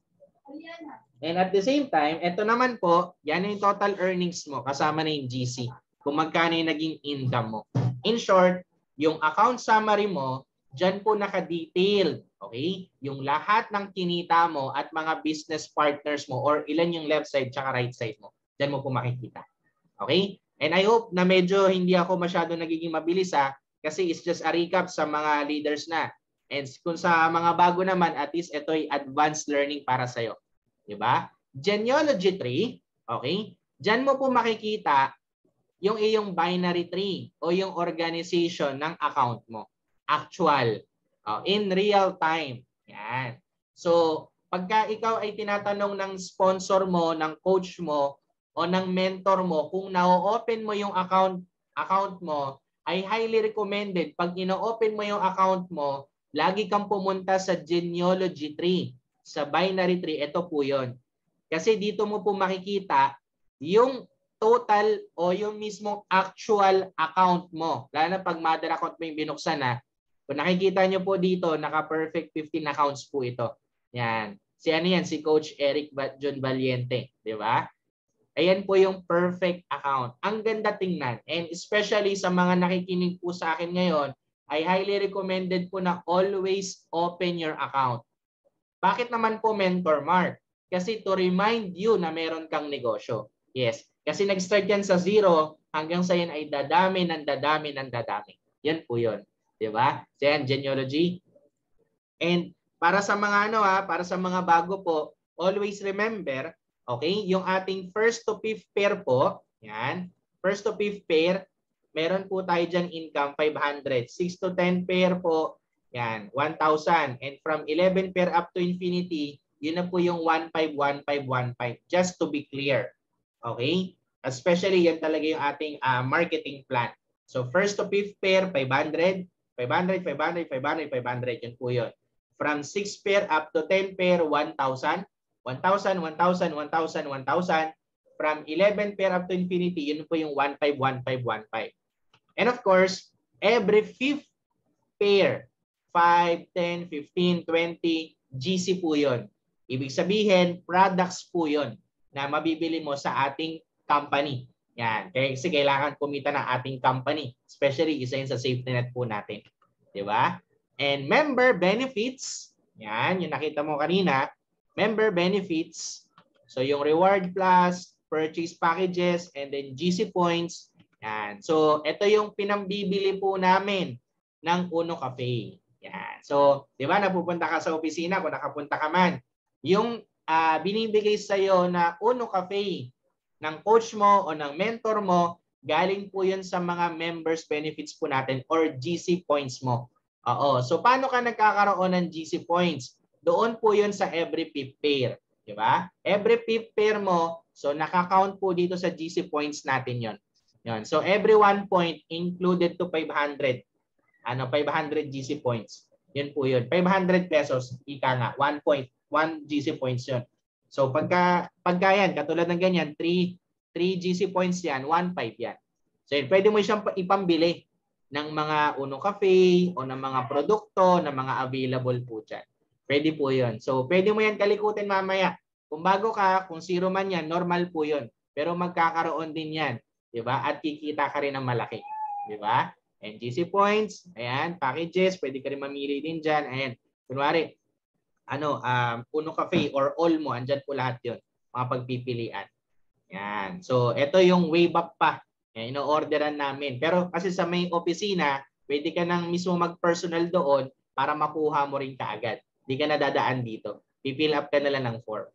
And at the same time, ito naman po, yan yung total earnings mo kasama na yung G C. Kung magkano yung naging income mo. In short, yung account summary mo, dyan po naka-detailed. Okay? Yung lahat ng kinita mo at mga business partners mo or ilan yung left side tsaka right side mo. Dyan mo po makikita. Okay? And I hope na medyo hindi ako masyado nagiging mabilis ha, kasi it's just a recap sa mga leaders na. And kung sa mga bago naman, at least ito ay advanced learning para sa'yo. Diba? Genealogy tree, okay? Diyan mo po makikita yung iyong binary tree o yung organization ng account mo. Actual. Uh, in real time. Yan. So, pagka ikaw ay tinatanong ng sponsor mo, ng coach mo, o ng mentor mo, kung na-open mo yung account, account mo, ay highly recommended. Pag ino-open mo yung account mo, lagi kang pumunta sa genealogy tree. Sa binary tree, ito po yun. Kasi dito mo po makikita yung total o yung mismong actual account mo. Lalo na pag mother account mo yung binuksan na, kung nakikita nyo po dito, naka-perfect fifteen accounts po ito. Yan. Si ano yan? Si Coach Eric John Valiente. Di ba? Ayan po yung perfect account. Ang ganda tingnan. And especially sa mga nakikinig po sa akin ngayon, I highly recommended po na always open your account. Bakit naman po Mentor Mark? Kasi to remind you na meron kang negosyo. Yes. Kasi nag-start yan sa zero hanggang sa yan ay dadami ng dadami ng dadami. Yan po yun. Diba? So yan, genealogy. And para sa mga ano ha, para sa mga bago po, always remember, okay, yung ating first to fifth pair po, yan, first to fifth pair, meron po tayo dyan income five hundred. six to ten pair po, yan, one thousand. And from eleven pair up to infinity, yun na po yung one five one five one five. Just to be clear. Okay? Especially yan talaga yung ating uh, marketing plan. So first to fifth pair, five hundred. five hundred, five hundred, five hundred, five hundred. Yun po yun. From six pair up to ten pair, one thousand. one thousand, one thousand, one thousand, one thousand. From eleven pair up to infinity, yun po yung one five one five one five. And of course, every fifth pair, five, ten, fifteen, twenty, G C po yun. Ibig sabihin, products po yun na mabibili mo sa ating company. Yan. Kasi kailangan kumita ng ating company. Especially isa yun sa safety net po natin. Diba? And member benefits. Yan. Yung nakita mo kanina. Member benefits. So yung reward plus, purchase packages, and then G C points. Yan. So ito yung pinambibili po namin ng Uno Cafe. Yan. So, di ba, napupunta ka sa opisina kung nakapunta ka man. Yung uh, binibigay sa iyo na Uno Cafe ng coach mo o ng mentor mo, galing po yun sa mga members benefits po natin or G C points mo. Oo. So, paano ka nagkakaroon ng G C points? Doon po yun sa every fifth pair. Di ba? Every fifth pair mo, so nakakount po dito sa G C points natin yon. Yon. So, every one point included to five hundred. Ano, five hundred G C points. Yun po yun. five hundred pesos, ika nga, one point, one G C points yun. So pagka, pagka yan, katulad ng ganyan, three G C points yan, one five yan. So yun, pwede mo siyang ipambili ng mga Uno Cafe o ng mga produkto, ng mga available po dyan. Pwede po yun. So pwede mo yan kalikutin mamaya. Kung bago ka, kung zero man yan, normal po yun. Pero magkakaroon din yan. Diba? At kikita ka rin ng malaki. Diba? And G C points, ayan, packages, pwede ka rin mamili din dyan. Ayan, kunwari, ano, um, Uno Cafe or all mo, andyan po lahat yun, mga pagpipilian. Ayan, so ito yung wave up pa, ayan, ino-orderan namin. Pero kasi sa may opisina, pwede ka nang mismo mag-personal doon para makuha mo rin kaagad. Hindi ka na dadaan dito. Pipill up ka na lang ng form.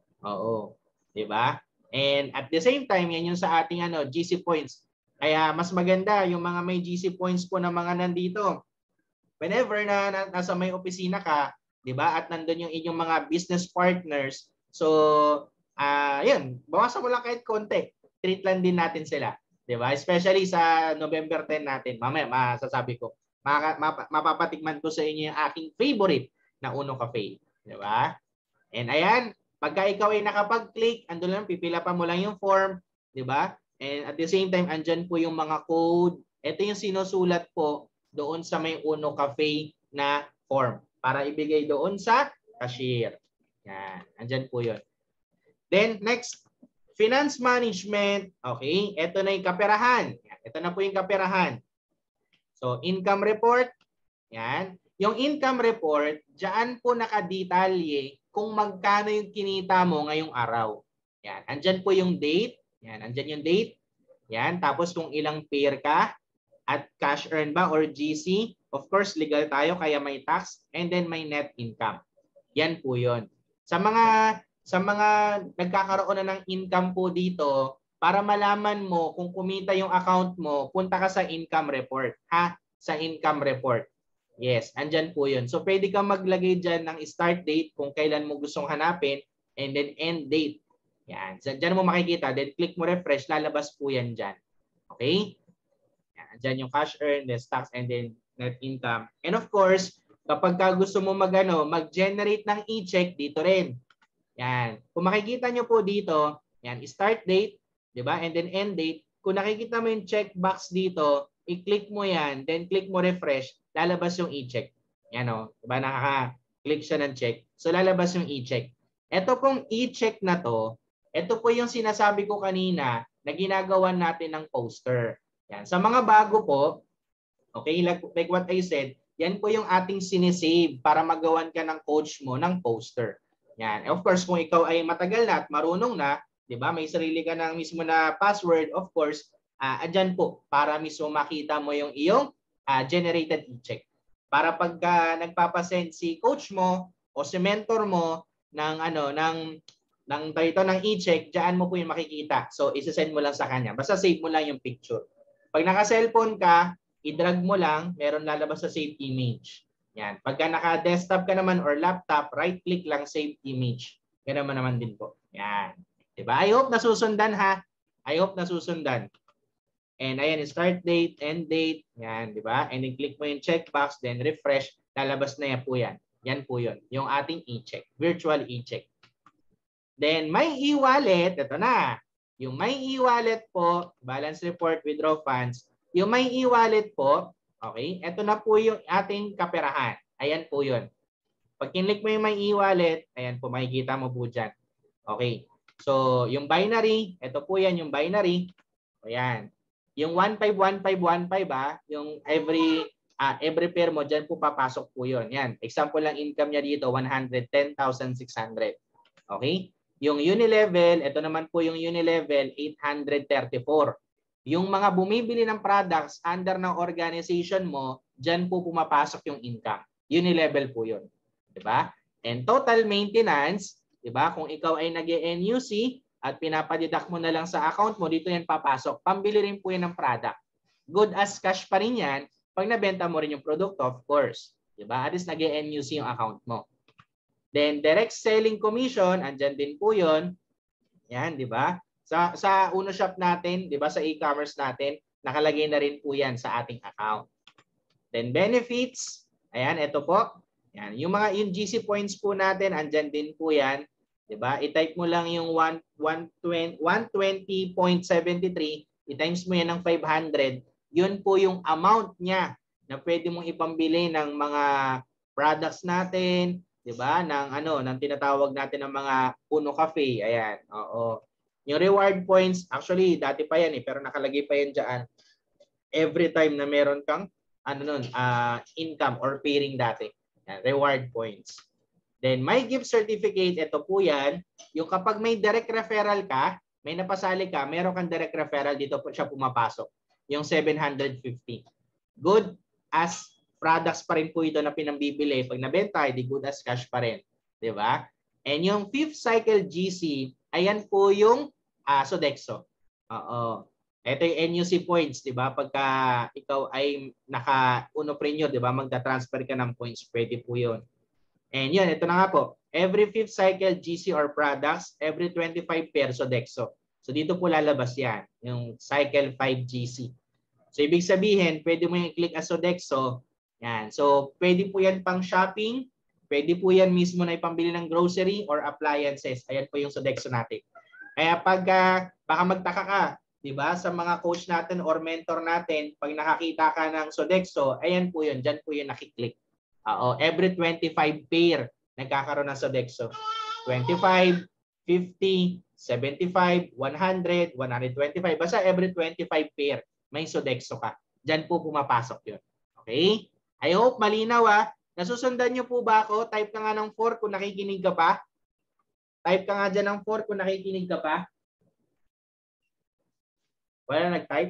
Oo, di ba? And at the same time, yan yung sa ating ano, G C points. Kaya mas maganda yung mga may G C points po na mga nandito. Whenever na, na nasa may opisina ka, 'di ba? At nandun yung inyong mga business partners. So, ah, uh, yun, bawasan mo lang kahit konti. Treat lang din natin sila, 'di ba? Especially sa November tenth natin. Mamaya masasabi ko, mapa, mapa, mapapatikman ko sa inyo yung aking favorite na Uno Cafe, 'di ba? And ayan, pagka ikaw ay nakapag-click, andun lang, pipila pa mo lang yung form, 'di ba? And at the same time, andyan po yung mga code. Ito yung sinusulat po doon sa may Uno Cafe na form para ibigay doon sa cashier. Yan, andyan po yun. Then next, finance management. Okay, ito na yung kaperahan. Ito na po yung kaperahan. So, income report. Yan. Yung income report, diyan po nakadetalye kung magkano yung kinita mo ngayong araw. Yan. Andyan po yung date. Yan. Andyan yung date. Yan. Tapos kung ilang pair ka at cash earn ba or G C. Of course, legal tayo kaya may tax. And then may net income. Yan po yun. Sa mga sa mga nagkakaroon na ng income po dito, para malaman mo kung kumita yung account mo, punta ka sa income report. Ha? Sa income report. Yes, andyan po yun. So pwede kang maglagay dyan ng start date kung kailan mo gustong hanapin and then end date. Yan. So, dyan mo makikita. Then click mo refresh, lalabas po yan dyan. Okay? Yan. Andyan yung cash earn, then stocks, and then net income. And of course, kapag ka gusto mo mag-ano, mag-generate ng e-check, dito rin. Yan. Kung makikita nyo po dito, yan, start date, di ba? And then end date. Kung nakikita mo yung checkbox dito, i-click mo yan, then click mo refresh, lalabas yung e-check. Yan o. Diba? Nakaka-click siya ng check. So lalabas yung e-check. Ito pong e-check na to, ito po yung sinasabi ko kanina na ginagawa natin ng poster. Yan. Sa mga bago po, okay, like, like what I said, yan po yung ating sinisave para magawan ka ng coach mo ng poster. Yan. Of course, kung ikaw ay matagal na at marunong na, 'di ba? May sarili ka ng mismo na password, of course, uh, andyan po para mismo makita mo yung iyong uh, generated e-check. Para pagka nagpapasend si coach mo o si mentor mo ng ano ng ng dito ng e-check, diyan mo po yung makikita. So, i-send mo lang sa kanya. Basta save mo lang yung picture. Pag naka-cellphone ka, i-drag mo lang, meron lalabas sa save image. Yan. Pagka naka-desktop ka naman or laptop, right-click lang, save image. Ganun naman din po. Yan. Diba? I hope nasusundan ha. I hope nasusundan. And ayan, start date, end date. Yan, diba? And then click mo yung checkbox, then refresh. Lalabas na yan po yan. Yan po yun. Yung ating e-check. Virtual e-check. Then may e-wallet. Ito na. Yung may e-wallet po, balance report, withdraw funds. Yung may e-wallet po, okay, ito na po yung ating kaperahan. Ayan po yun. Pag kinlik mo yung may e-wallet, ayan po, makikita mo po dyan. Okay. So, yung binary, ito po yan yung binary. Ayan. Yung one five one five one five ah, yung every uh, every pair mo, dyan po papasok po yun. Yan. Example lang income niya dito, one hundred ten thousand six hundred. Okay. Yung unilevel, ito naman po yung unilevel, eight hundred thirty-four. Yung mga bumibili ng products under ng organization mo, dyan po pumapasok yung income. Unilevel po yun. Diba? And total maintenance, diba? Kung ikaw ay nag-N U C at pinapadidak mo na lang sa account mo, dito yan papasok. Pambili rin po yan ng product. Good as cash pa rin yan pag nabenta mo rin yung produkto, of course. Diba? At least nag-N U C yung account mo. Then direct selling commission, andyan din po yun. Yan, diba? Sa sa Uno Shop natin, 'di ba, sa e-commerce natin, nakalagay na rin po 'yan sa ating account. Then benefits, ayan, ito po. Yan, yung mga yung G C points po natin, andyan din po 'yan, 'di ba? I-type mo lang yung one twenty point seven three, i-times mo 'yan ng five hundred. 'Yun po yung amount niya na pwede mong ipambili ng mga products natin, 'di ba? Ng ano, ng tinatawag natin ng mga Uno Cafe. Ayan. Oo. Yung reward points, actually, dati pa yan eh, pero nakalagay pa yan dyan. Every time na meron kang ano nun, uh, income or pairing dati. Yan, reward points. Then, my gift certificate, ito po yan. Yung kapag may direct referral ka, may napasali ka, meron kang direct referral, dito po siya pumapasok. Yung seven hundred fifty. Good as products pa rin po ito na pinambibili. Pag nabenta, di good as cash pa rin. Diba? And yung fifth cycle G C, ayan po yung uh, Sodexo. Oo. Ito yung N U C points, 'di ba? Pagka ikaw ay naka-Unopreneur, 'di ba? Magta-transfer ka ng points, pwede po 'yon. And yun, ito na nga po. Every fifth cycle G C or products, every twenty-five pair Sodexo. So dito po lalabas yan, yung cycle five G C. So ibig sabihin, pwede mo yung i-click as Sodexo. Yan. So pwede po yan pang shopping, pwede po yan mismo na ipambili ng grocery or appliances. Ayan po yung Sodexo natin. Kaya pag uh, baka magtaka ka, 'di ba, sa mga coach natin or mentor natin, pag nakakita ka ng Sodexo, ayan po 'yun, diyan po 'yung nakiklik. Oo, every twenty-five pair nagkakaroon ng Sodexo. twenty-five, fifty, seventy-five, one hundred, one hundred twenty-five, basta every twenty-five pair may Sodexo ka. Diyan po pumapasok 'yun. Okay? I hope malinaw ah. Nasusundan niyo po ba ako? Type ka nga ng four kung nakikinig ka pa. Type ka nga dyan ng four kung nakikinig ka pa. Wala nag-type?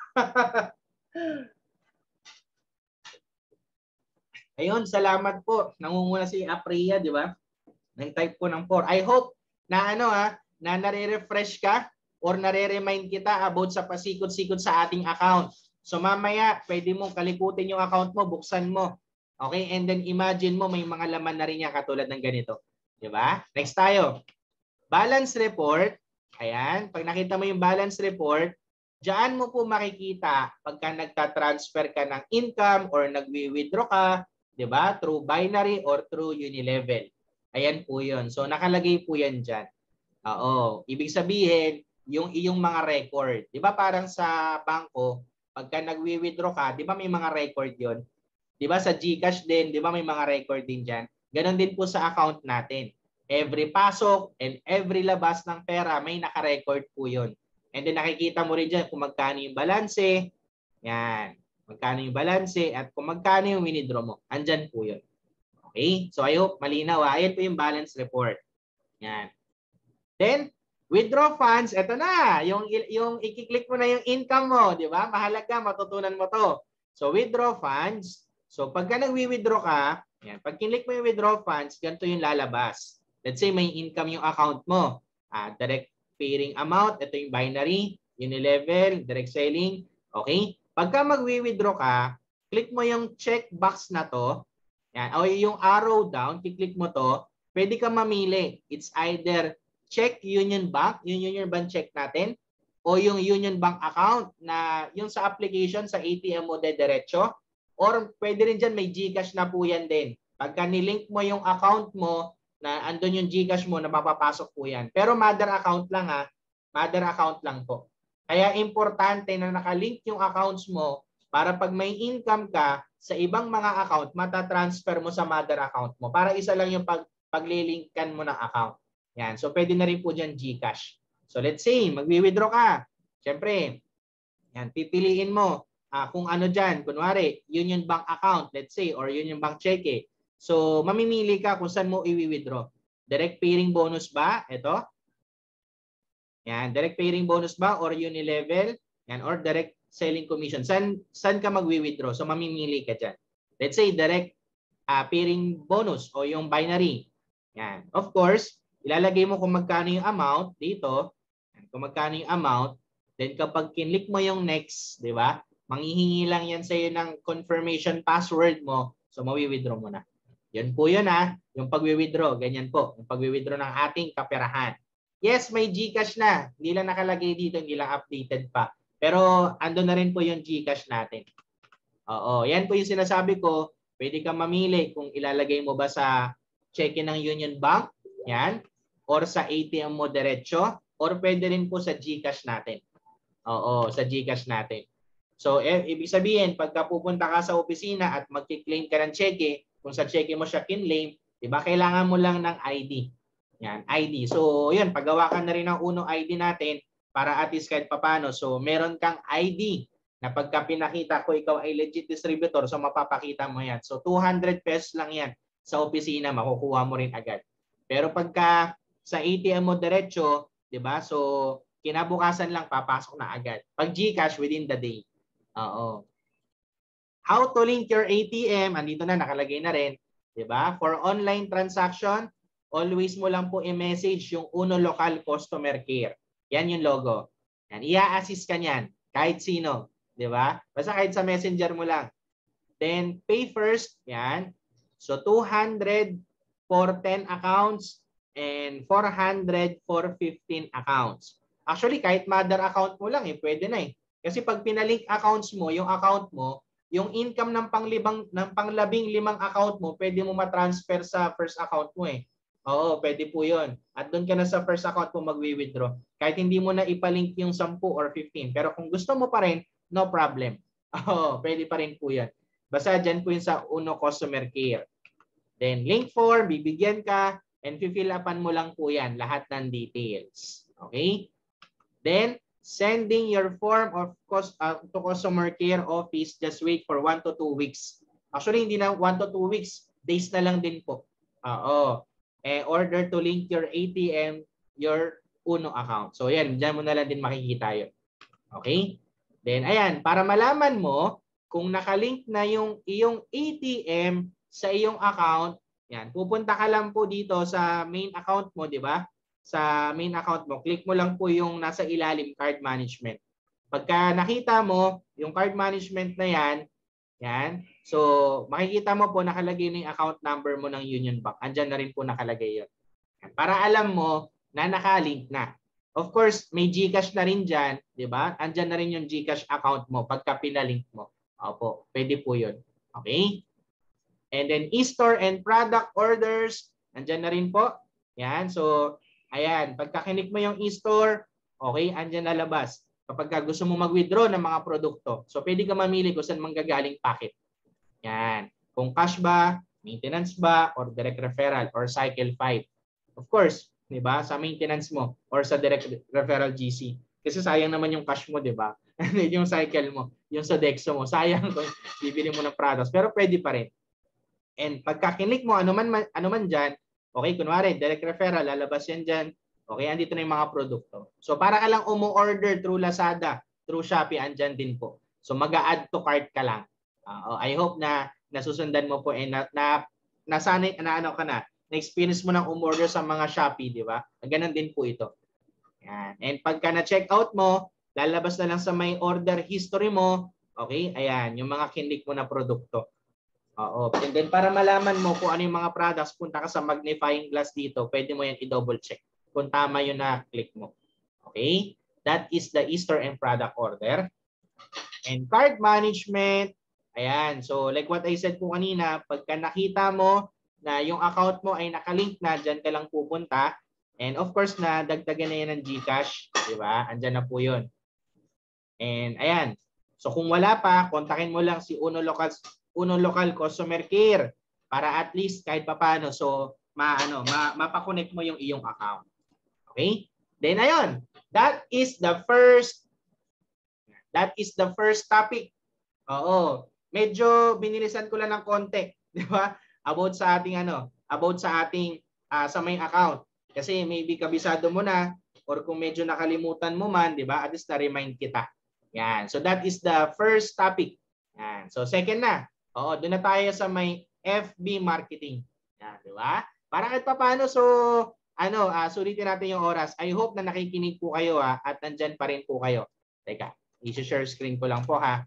Ayun, salamat po. Nangunguna si Apria, di ba? Nag-type po ng four. I hope na ano ha, na nare-refresh ka or nare-remind kita about sa pasikot-sikot sa ating account. So mamaya, pwede mong kalikutin yung account mo, buksan mo. Okay? And then imagine mo may mga laman na rin yan katulad ng ganito. Diba? Next tayo. Balance report. Ayan. Pag nakita mo yung balance report, diyan mo po makikita pagka nagta-transfer ka ng income or nagwi-withdraw ka, diba? Through binary or through unilevel. Ayan po yun. So nakalagay po yan dyan. Oo. Ibig sabihin, yung iyong mga record. Diba parang sa bangko, pagka nagwi-withdraw ka, diba may mga record yun? Diba sa GCash din, diba may mga record din dyan? Ganon din po sa account natin. Every pasok and every labas ng pera, may naka-record po yun. And then nakikita mo rin dyan kung magkano yung balanse. Yan. Magkano yung balanse at kung magkano yung winidraw mo. Andyan po yun. Okay? So I hope malinaw. Ayan po yung balance report. Yan. Then, withdraw funds. Ito na. Yung, yung i-click mo na yung income mo. Di ba? Mahalaga. Matutunan mo to. So withdraw funds. So pagka nag-withdraw ka, yan, pag kinlik mo yung withdraw funds, ganito yung lalabas. Let's say may income yung account mo. Ah, direct paying amount, ito yung binary, unilevel, direct selling. Okay? Pagka mag-withdraw ka, click mo yung check box na to. Yan, o yung arrow down, kiklik mo to, pwede ka mamili. It's either check Union Bank, yung Union Bank check natin, o yung Union Bank account na yung sa application sa A T M mo de diretso. Or pwede rin dyan, may GCash na po yan din. Pagka nilink mo yung account mo, na andun yung GCash mo, na mapapasok po yan. Pero mother account lang ha. Mother account lang po. Kaya importante na nakalink yung accounts mo para pag may income ka sa ibang mga account, matatransfer mo sa mother account mo. Para isa lang yung pag, paglilinkan mo ng account. Yan. So pwede na rin po dyan GCash. So let's say, magwi-withdraw ka. Siyempre, yan, pipiliin mo. Ah, kung ano dyan, kunwari, Union Bank account, let's say, or Union Bank cheque. So, mamimili ka kung saan mo i-withdraw. Direct paying bonus ba? Ito. Yan, direct paying bonus ba? Or unilevel? Yan, or direct selling commission. Saan, saan ka mag-withdraw? So, mamimili ka dyan. Let's say, direct uh, paying bonus o yung binary. Yan. Of course, ilalagay mo kung magkano yung amount dito. Yan, kung magkano yung amount. Then, kapag kinlik mo yung next, di ba? Manghihingi lang yan sa iyo ng confirmation password mo. So, mawi-withdraw mo na. Yan po yun ha. Yung pag-withdraw. Ganyan po. Yung pag-withdraw ng ating kaperahan. Yes, may GCash na. Hindi lang nakalagay dito. Hindi lang updated pa. Pero ando na rin po yung GCash natin. Oo. Yan po yung sinasabi ko. Pwede kang mamili kung ilalagay mo ba sa cheque ng Union Bank. Yan. Or sa A T M mo diretso. Or pwede rin po sa GCash natin. Oo. Sa GCash natin. So, e, ibig sabihin, pagka pupunta ka sa opisina at magki-claim ka ng cheque, kung sa cheque mo siya kinlaim, di ba, kailangan mo lang ng I D. Yan, I D. So, yun, paggawa ka na rin ng unong I D natin para at least kahit papano. So, meron kang I D na pagka pinakita ko ikaw ay legit distributor, so mapapakita mo yan. So, two hundred pesos lang yan sa opisina, makukuha mo rin agad. Pero pagka sa A T M mo diretso, di ba, so kinabukasan lang papasok na agad. Pag GCash, within the day. Oo. How to link your A T M, andito na, nakalagay na rin. Diba? For online transaction, always mo lang po i-message yung Uno Local Customer Care. Yan yung logo. Yan, i-assist ka niyan, kahit sino. Diba? Basta kahit sa messenger mo lang. Then, pay first. Yan. So, two hundred for ten accounts, and four hundred for fifteen accounts. Actually, kahit mother account mo lang, eh, pwede na eh. Kasi pag pinalink accounts mo, yung account mo, yung income ng panglibang ng panglabing limang account mo, pwede mo ma-transfer sa first account mo eh. Oo, pwede po 'yon. At doon ka na sa first account mo magwi-withdraw. Kahit hindi mo na ipalink yung ten or fifteen, pero kung gusto mo pa rin, no problem. Oo, pwede pa rin po 'yan. Basta diyan po yun sa Uno Customer Care. Then link form, bibigyan ka and fill upan mo lang po 'yan, lahat ng details. Okay? Then sending your form of cost uh, to customer care office, just wait for one to two weeks. Actually, hindi na one to two weeks. Days na lang din po. Oo. Eh, order to link your A T M, your Uno account. So, yan. Diyan mo na lang din makikita yun. Okay? Then, ayan. Para malaman mo kung nakalink na yung iyong A T M sa iyong account, yan. Pupunta ka lang po dito sa main account mo, di ba? Sa main account mo, click mo lang po yung nasa ilalim, card management. Pagka nakita mo yung card management na yan, yan, so makikita mo po nakalagay na yung account number mo ng Union Bank. Andyan na rin po nakalagay yun. Para alam mo na nakalink na. Of course, may GCash na rin dyan, di ba? Andyan na rin yung GCash account mo pagka pinalink mo. Opo, pwede po yun. Okay? And then e-store and product orders, andyan na rin po. Yan, so ayan, pagka kinik mo yung e-store, okay, andyan lalabas. Kapag gusto mo mag-withdraw ng mga produkto, so pwede ka mamili kung saan manggagaling packet. Yan. Kung cash ba, maintenance ba, or direct referral, or cycle five. Of course, di ba, sa maintenance mo, or sa direct referral G C. Kasi sayang naman yung cash mo, di ba? Yung cycle mo, yung sa Dexo mo, sayang kung bibili mo ng products. Pero pwede pa rin. And pagka kinik mo, ano man, ano man dyan, okay, kunwari, direct referral, lalabas yan dyan. Okay, andito na yung mga produkto. So, para ka lang umu-order through Lazada, through Shopee, andyan din po. So, mag-a-add to cart ka lang. Uh, I hope na nasusundan mo po and na, na, nasanay, na ano ka na, na-experience mo ng umorder sa mga Shopee, di ba? Ganun din po ito. Yan. And pagka na-check out mo, lalabas na lang sa may order history mo, okay, ayan, yung mga kinik mo na produkto. Oo. And then para malaman mo kung ano yung mga products, punta ka sa magnifying glass dito, pwede mo yan i-double check kung tama yun na click mo. Okay? That is the e-store and product order. And card management, ayan. So like what I said po kanina, pagka nakita mo na yung account mo ay nakalink na, dyan ka lang pupunta. And of course, na dagdagan na yan ng GCash. Di ba? Andyan na po yun. And ayan. So kung wala pa, kontakin mo lang si Uno Local Uno Local Customer Care para at least kahit papaano so maano ma, mapakonect mo yung iyong account. Okay? Then ayun, that is the first that is the first topic. Oo, medyo binilisan ko lang ng konti, di ba? About sa ating ano, about sa ating uh, sa main account. Kasi maybe kabisado mo na or kung medyo nakalimutan mo man, di ba? At least na-remind kita. Yan. So that is the first topic. Yan. So second na. Oo, doon na tayo sa may F B marketing. Yan, di ba? Para kahit papaano, so ano, uh, sulitin natin yung oras. I hope na nakikinig po kayo ha, at nandyan pa rin po kayo. Teka, i-share screen ko lang po ha.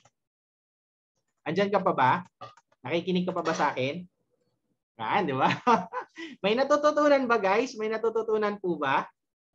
Andyan ka pa ba? Nakikinig ka pa ba sa akin? Yan, di ba? May natututunan ba guys? May natututunan po ba?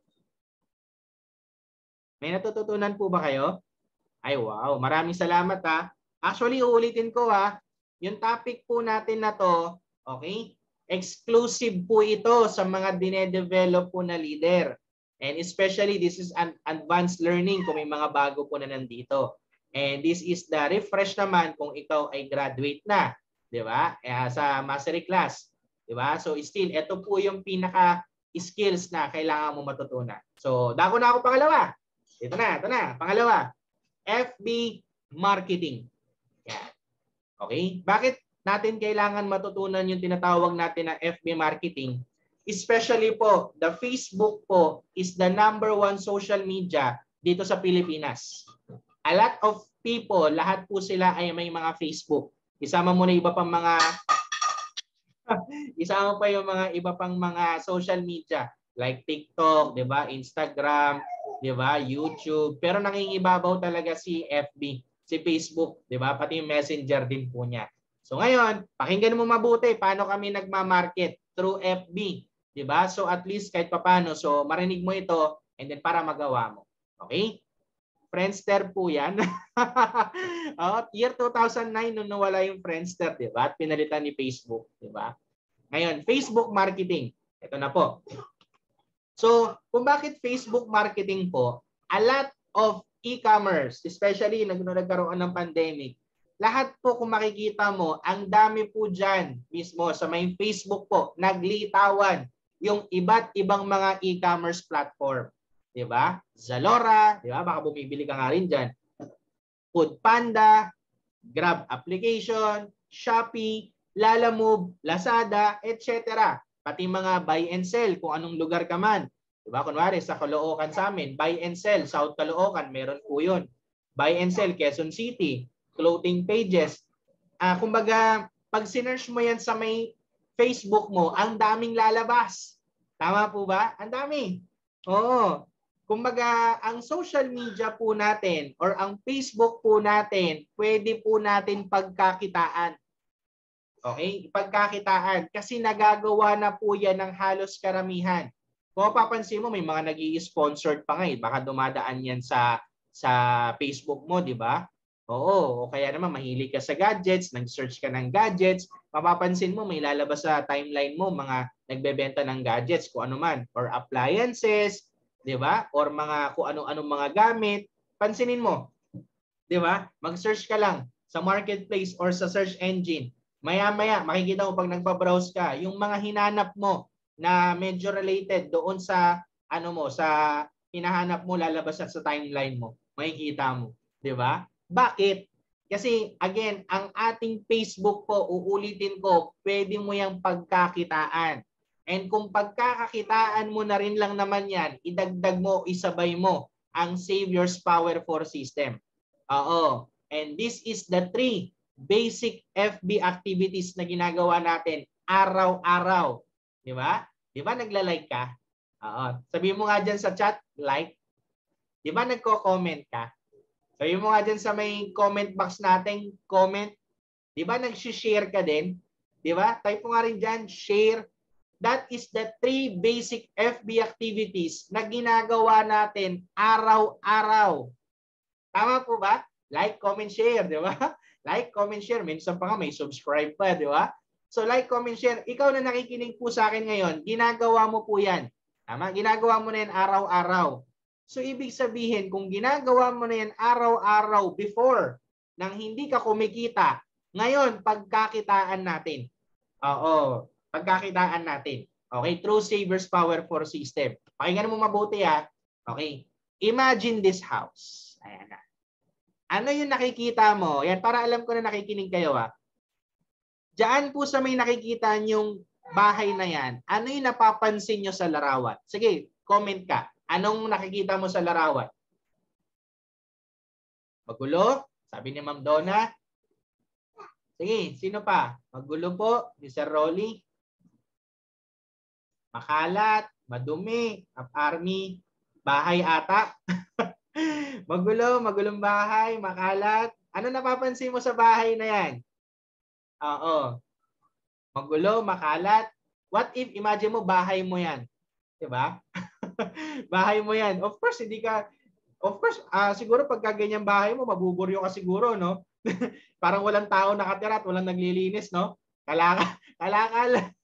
May natututunan po ba kayo? Ay wow, maraming salamat ha. Actually, uulitin ko ha. Yung topic po natin na to, okay? Exclusive po ito sa mga dinedevelop po na leader. And especially, this is an advanced learning kung may mga bago po na nandito. And this is the refresh naman kung ikaw ay graduate na. Di ba? Eh, sa mastery class. Di ba? So still, ito po yung pinaka-skills na kailangan mo matutunan. So, dako na ako pangalawa. Ito na, ito na. Pangalawa, F B marketing. Yan. Okay? Bakit natin kailangan matutunan yung tinatawag natin na F B marketing? Especially po, the Facebook po is the number one social media dito sa Pilipinas. A lot of people, lahat po sila ay may mga Facebook. Isama mo na iba pang mga isama pa yung mga iba pang mga social media like TikTok, 'di ba? Instagram, 'di ba? YouTube. Pero nangingibabaw talaga si F B, si Facebook, 'di ba? Pati yung Messenger din po niya. So ngayon, pakinggan mo mabuti paano kami nagma-market through F B. Diba? So at least kahit papano, so marinig mo ito and then para magawa mo. Okay? Friendster po yan. Oh, year two thousand nine nung nawala yung Friendster, diba? At pinalitan ni Facebook, diba? Ngayon, Facebook marketing. Ito na po. So, kung bakit Facebook marketing po, a lot of e-commerce, especially nag nagkaroon ng pandemic, lahat po kung makikita mo, ang dami po dyan mismo sa may Facebook po, naglitawan yung iba't ibang mga e-commerce platform. Diba? Zalora, diba? Baka bumibili ka nga rin dyan. Foodpanda, Grab application, Shopee, Lalamove, Lazada, et cetera. Pati mga buy and sell kung anong lugar ka man. Diba? Kunwari sa Caloocan sa amin, buy and sell, South Caloocan, meron po yun. Buy and sell, Quezon City, clothing pages. Ah, kumbaga, pag sinearch mo yan sa may Facebook mo, ang daming lalabas. Tama po ba? Ang dami. Oo. Kumbaga, ang social media po natin or ang Facebook po natin, pwede po natin pagkakitaan. Okay? Pagkakitaan. Kasi nagagawa na po yan ng halos karamihan. Kung papansin mo, may mga nag-i-sponsored pa nga eh. Baka dumadaan yan sa, sa Facebook mo, di ba? Oo. O kaya naman, mahilig ka sa gadgets, nag-search ka ng gadgets, mapapansin mo, may lalabas sa timeline mo, mga nagbebenta ng gadgets, kung ano man, or appliances, di ba? Or mga kung ano-anong mga gamit, pansinin mo. Di ba? Mag-search ka lang sa marketplace or sa search engine. Maya-maya, makikita mo pag nagpa-browse ka, yung mga hinanap mo na medyo related doon sa ano mo, sa hinahanap mo, lalabas sa timeline mo. Makikita mo. Di ba? Bakit? Kasi again, ang ating Facebook po, uulitin ko, pwede mo yung pagkakitaan. And kung pagkakakitaan mo na rin lang naman yan, idagdag mo, isabay mo ang Savior's Power four system. Oo. And this is the three basic F B activities na ginagawa natin araw-araw. Di ba? Di ba nagla-like ka? Oo. Sabihin mo nga dyan sa chat, like. Di ba nagko-comment ka? Sabihin mo nga dyan sa may comment box natin, comment. Di ba nag-share ka din? Di ba? Type mo nga rin dyan, share. That is the three basic F B activities na ginagawa natin araw-araw. Tama po ba? Like, comment, share, di ba? Like, comment, share. Minsan pa nga may subscribe pa, di ba? So like, comment, share. Ikaw na nakikinig po sa akin ngayon, ginagawa mo po yan. Tama? Ginagawa mo na yan araw-araw. So ibig sabihin, kung ginagawa mo na yan araw-araw before nang hindi ka kumikita, ngayon, pagkakitaan natin. Oo. Pagkakitaan natin. Okay? Through Savior's Power four system. Pakinggan mo mabuti ha. Okay? Imagine this house. Ayan na. Ano yung nakikita mo? Yan, para alam ko na nakikinig kayo ha. Diyan po sa may nakikita nyong bahay na yan, ano yung napapansin nyo sa larawan? Sige, comment ka. Anong nakikita mo sa larawan? Magulo? Sabi ni Ma'am Donna. Sige, sino pa? Magulo po, Mister Rolly. Makalat, madumi, up-army, bahay ata. Magulo, magulong bahay, makalat. Ano napapansin mo sa bahay na yan? Oo. Magulo, makalat. What if, imagine mo, bahay mo yan. Diba? Bahay mo yan. Of course, hindi ka, of course, uh, siguro pagka ganyan bahay mo, mabuburyo ka siguro, no? Parang walang tao nakatira at walang naglilinis, no? Kalaka, kalakal.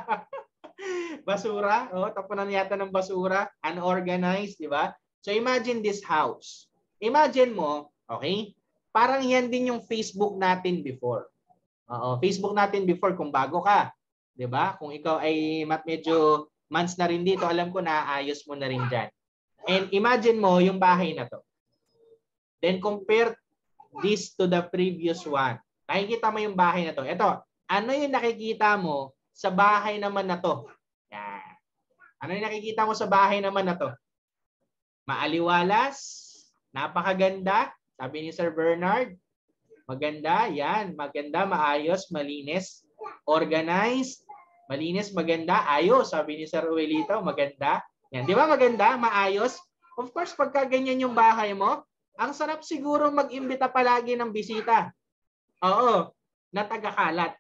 Basura, oh, tapunan yata ng basura, unorganized, di ba? So imagine this house. Imagine mo, okay? Parang yan din yung Facebook natin before. Oo, Facebook natin before kung bago ka, di ba? Kung ikaw ay medyo months na rin dito, alam ko na ayos mo na rin diyan. And imagine mo yung bahay na to. Then compare this to the previous one. Nakikita mo yung bahay na to. Ito, ano yung nakikita mo sa bahay naman na to? Yan. Ano yung nakikita mo sa bahay naman na to? Maaliwalas, napakaganda, sabi ni Sir Bernard. Maganda, yan, maganda, maayos, malinis, organized, malinis, maganda, ayos, sabi ni Sir Uelito, maganda. Yan, di ba maganda, maayos? Of course, pagka ganyan yung bahay mo, ang sarap siguro mag-imbita palagi ng bisita. Oo. na taga-kalat.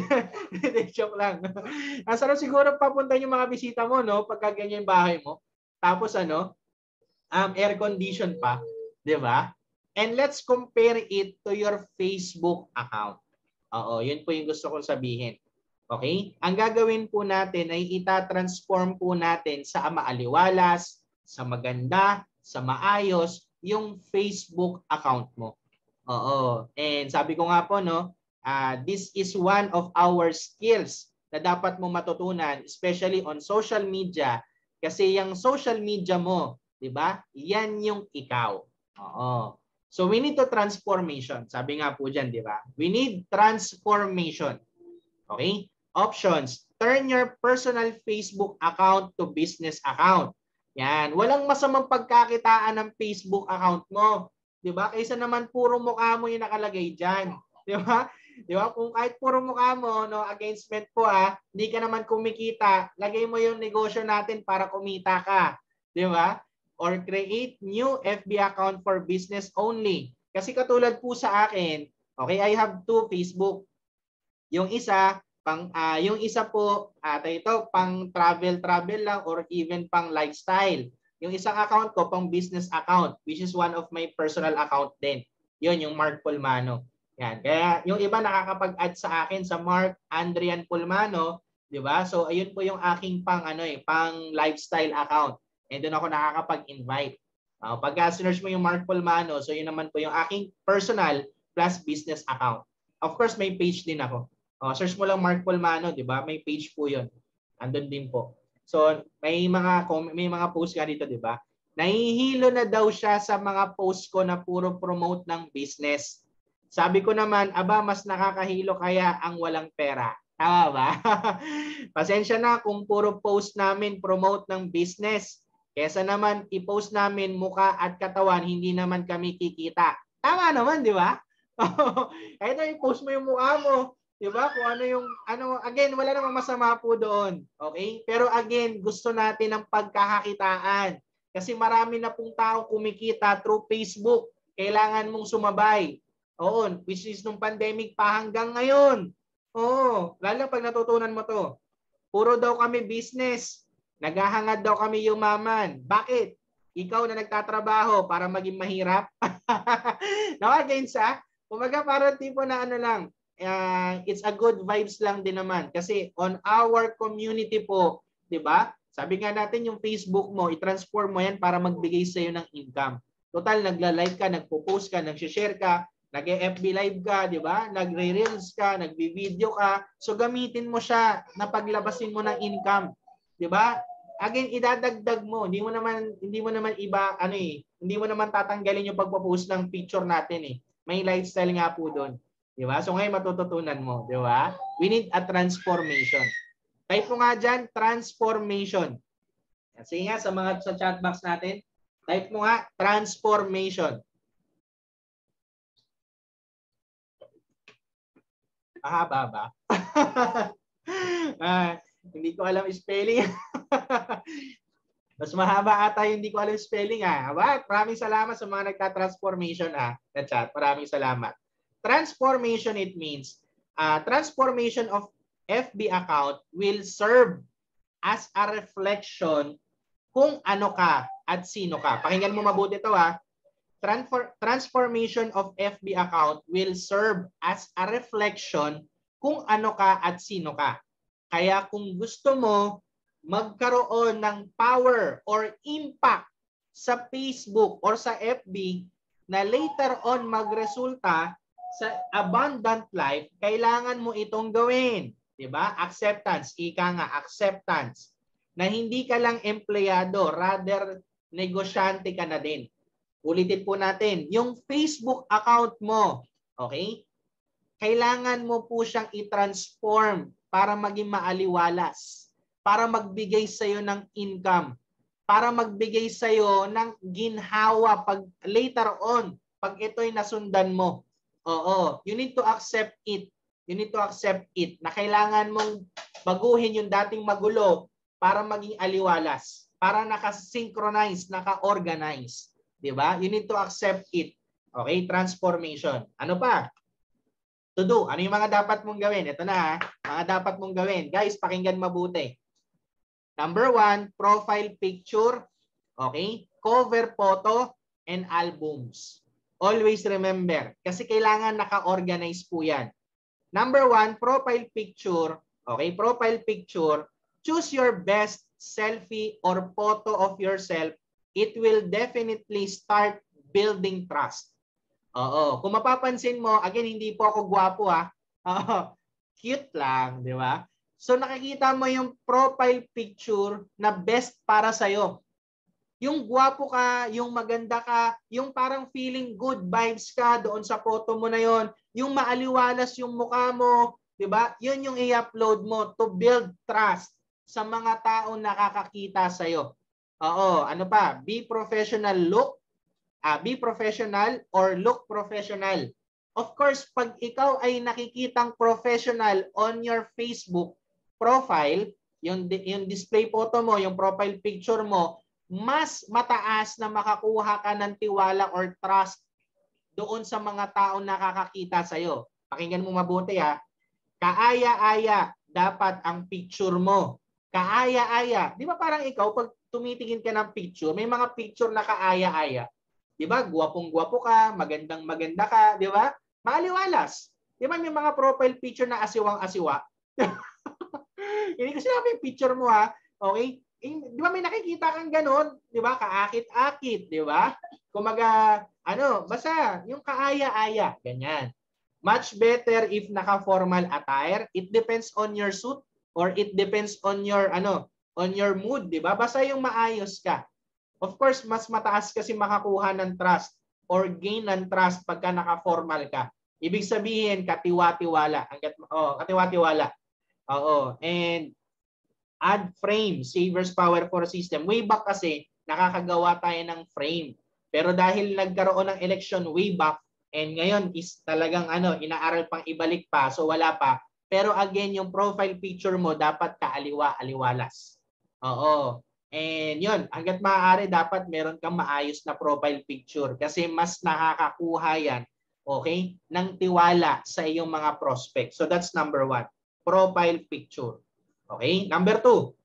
Joke lang. Ang sarap siguro papunta yung mga bisita mo, no? Pagka ganyan yung bahay mo. Tapos ano, um, air condition pa. Di ba? And let's compare it to your Facebook account. Oo, yun po yung gusto kong sabihin. Okay? Ang gagawin po natin ay ita-transform po natin sa maaliwalas, sa maganda, sa maayos, yung Facebook account mo. Oo. And sabi ko nga po, no, uh, this is one of our skills na dapat mo matutunan, especially on social media. Kasi yung social media mo, di ba? Yan yung ikaw. Oo. So we need to transformation. Sabi nga po dyan, di ba? We need transformation. Okay? Options. Turn your personal Facebook account to business account. Yan. Walang masamang pagkakitaan ng Facebook account mo. Di ba? Kaysa naman puro mukha mo yung nakalagay dyan. Di ba? Di ba? Kung kahit puro mukha mo, no, againstment po ah, hindi ka naman kumikita, lagay mo yung negosyo natin para kumita ka. Di ba? Or create new F B account for business only. Kasi katulad po sa akin, okay, I have two Facebook. Yung isa, pang uh, yung isa po, ata uh, ito, pang travel travel lang or even pang lifestyle. Yung isang account ko pang business account, which is one of my personal account din. Yun yung Mark Pulmano. Yan. Kaya yung iba nakakapag-add sa akin sa Mark Andrian Pulmano, 'di ba? So ayun po yung aking pang ano eh, pang lifestyle account. And doon ako nakakapag-invite. Uh, pagka search mo yung Mark Pulmano, so yun naman po yung aking personal plus business account. Of course, may page din ako. Uh, search mo lang Mark Pulmano, 'di ba? May page po 'yun. Andun din po. So, may mga may mga post ka dito, 'di ba? Nahihilo na daw siya sa mga post ko na puro promote ng business. Sabi ko naman, aba, mas nakakahilo kaya ang walang pera. Tama ba? Pasensya na kung puro post namin promote ng business. Kesa naman i-post namin muka at katawan, hindi naman kami kikita. Tama naman, di ba? Ito, i-post mo yung mukha mo. Di ba? Kung ano yung, ano, again, wala namang masama po doon. Okay? Pero again, gusto natin ng pagkakakitaan. Kasi marami na pong tao kumikita through Facebook. Kailangan mong sumabay. Oo, which is nung pandemic pa hanggang ngayon. Oo, lalo pag natutunan mo to. Puro daw kami business. Naghahangad daw kami yumaman. Bakit? Ikaw na nagtatrabaho para maging mahirap? No, again sa, kumaga parang tipo na ano lang, uh, it's a good vibes lang din naman. Kasi on our community po, di ba? Sabi nga natin yung Facebook mo, i-transform mo yan para magbigay sa'yo ng income. Total, nagla-like ka, nagpo-post ka, nag-share ka, nag-F B live ka, di ba? Nagre-reels ka, nagbi-video ka. So gamitin mo siya na paglabasin mo ng income. 'Di ba? Again, idadagdag mo. Hindi mo naman hindi mo naman iba ano eh, hindi mo naman tatanggalin yung pagpo-post ng picture natin eh. May lifestyle nga po doon. 'Di ba? So ngayon matututunan mo, 'di ba? We need a transformation. Type mo nga diyan, transformation. Sige nga sa mga sa chat box natin, type mo nga transformation. Mahaba ba? ah, hindi ko alam spelling. Mas mahaba ata yung hindi ko alam spelling ah. Aba, maraming salamat sa mga nagta-transformation ah, na chat. Maraming salamat. Transformation, it means uh, transformation of F B account will serve as a reflection kung ano ka at sino ka. Pakinggan mo mabuti ito ah. Transformation of F B account will serve as a reflection kung ano ka at sino ka. Kaya kung gusto mo magkaroon ng power or impact sa Facebook or sa F B na later on magresulta sa abundant life, kailangan mo itong gawin. Diba? Acceptance. Ika nga, acceptance. Na hindi ka lang empleyado, rather negosyante ka na din. Ulitin po natin, yung Facebook account mo, okay? Kailangan mo po siyang i-transform para maging maaliwalas, para magbigay sa iyo ng income, para magbigay sa iyo ng ginhawa pag later on, pag ito'y nasundan mo. Oo, you need to accept it. You need to accept it na kailangan mong baguhin yung dating magulo para maging aliwalas, para naka-synchronize, naka-organize. Diba? You need to accept it. Okay? Transformation. Ano pa? to do. Ano yung mga dapat mong gawin? Ito na ha. Mga dapat mong gawin. Guys, pakinggan mabuti. Number one, profile picture. Okay? Cover photo and albums. Always remember. Kasi kailangan naka-organize po yan. Number one, profile picture. Okay? Profile picture. Choose your best selfie or photo of yourself. It will definitely start building trust. Oo. Kung mapapansin mo, again, hindi po ako gwapo ha. Oo. Cute lang, di ba? So nakikita mo yung profile picture na best para sa'yo. Yung gwapo ka, yung maganda ka, yung parang feeling good vibes ka doon sa photo mo na yon, yung maaliwalas yung mukha mo, di ba? Yun yung i-upload mo to build trust sa mga taong nakakakita sa'yo. Oo. Ano pa? Be professional look. Uh, be professional or look professional. Of course, pag ikaw ay nakikitang professional on your Facebook profile, yung, yung display photo mo, yung profile picture mo, mas mataas na makakuha ka ng tiwala or trust doon sa mga taong nakakakita sa'yo. Pakinggan mo mabuti ha. Kaaya-aya dapat ang picture mo. Kaaya-aya. Di ba parang ikaw, pag tumitingin ka ng picture, may mga picture na kaaya-aya. Di ba? Guwapong-guwapo ka, magandang-maganda ka, di ba? Maaliwalas. Di ba may mga profile picture na asiwang-asiwa? Hindi ko sinabi yung picture mo ha. Okay? Di ba may nakikita kang ganun? Di ba? Kaakit-akit, di ba? Kumaga, ano, basta yung kaaya-aya. Ganyan. Much better if naka-formal attire. It depends on your suit or it depends on your, ano, on your mood, di ba? Basta yung maayos ka. Of course, mas mataas kasi makakuha ng trust or gain ng trust pagka naka-formal ka. Ibig sabihin, katiwa-tiwala. Oh, katiwa-tiwala. Oo. And add frame, Savers Power for System. Way back kasi, nakakagawa tayo ng frame. Pero dahil nagkaroon ng election way back, and ngayon is talagang ano, inaaral pang ibalik pa, so wala pa. Pero again, yung profile picture mo dapat kaaliwa-aliwalas. Oo. And yun, hanggat maaari dapat meron kang maayos na profile picture kasi mas nakakakuha yan, okay, ng tiwala sa iyong mga prospect. So that's number one, profile picture. Okay, number two,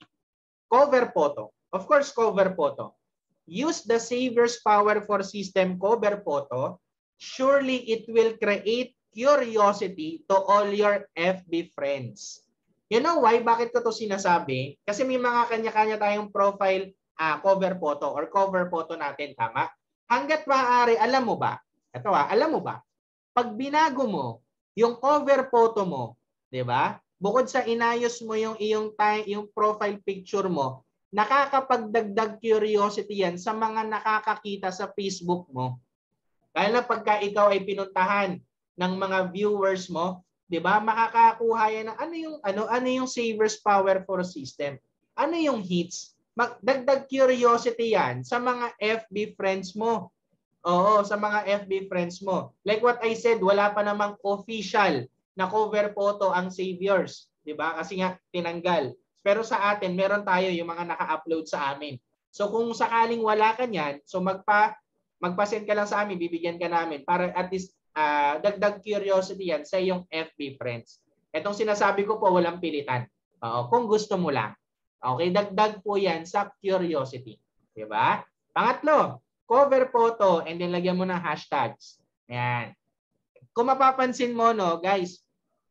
cover photo. Of course, cover photo. Use the Savers Power for System cover photo. Surely it will create curiosity to all your F B friends. You know why? Bakit ko to sinasabi? Kasi may mga kanya-kanya tayong profile uh, cover photo or cover photo natin, tama? Hanggat maaari, alam mo ba? Ito ah, alam mo ba? Pag binago mo yung cover photo mo, 'di ba? Bukod sa inayos mo yung iyong yung profile picture mo, nakakapagdagdag curiosity yan sa mga nakakakita sa Facebook mo. Kaya na pagka ikaw ay pinuntahan ng mga viewers mo, 'di ba? Makakakuha yan ng ano yung ano ano yung Savers Power for System. Ano yung hits? Magdagdag curiosity yan sa mga F B friends mo. Oo, sa mga F B friends mo. Like what I said, wala pa namang official na cover photo ang Saviors, 'di ba? Kasi nga tinanggal. Pero sa atin, meron tayo yung mga naka-upload sa amin. So kung sakaling wala ka niyan, so magpa magpa-send ka lang sa amin, bibigyan ka namin para at least Uh, dagdag curiosity yan sa iyong F B friends. Etong sinasabi ko po, walang pilitan. Oo, kung gusto mo lang. Okay, dagdag po yan sa curiosity. Diba? Pangatlo, cover photo and then lagyan mo ng hashtags. Ayan. Kung mapapansin mo, no, guys,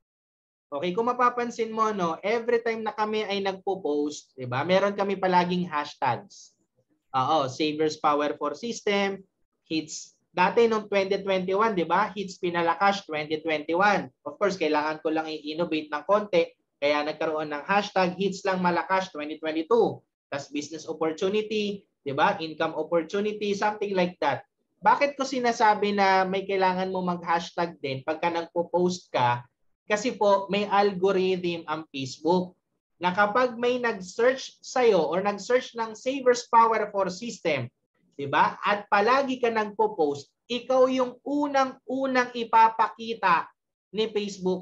okay, kung mapapansin mo, no, every time na kami ay nagpo-post, diba, meron kami palaging hashtags. Oo, Savers Power for System, hits. Dati noong twenty twenty-one, di ba? Hits Pinalakas twenty twenty-one. Of course, kailangan ko lang i-innovate ng konti. Kaya nagkaroon ng hashtag Hits Lang Malakas twenty twenty-two. Tapos business opportunity, di ba? Income opportunity, something like that. Bakit ko sinasabi na may kailangan mo mag-hashtag din pagka nagpo-post ka? Kasi po, may algorithm ang Facebook na kapag may nag-search sa'yo or nag-search ng Savers Power for System, diba? At palagi ka nagpo-post, ikaw yung unang-unang ipapakita ni Facebook.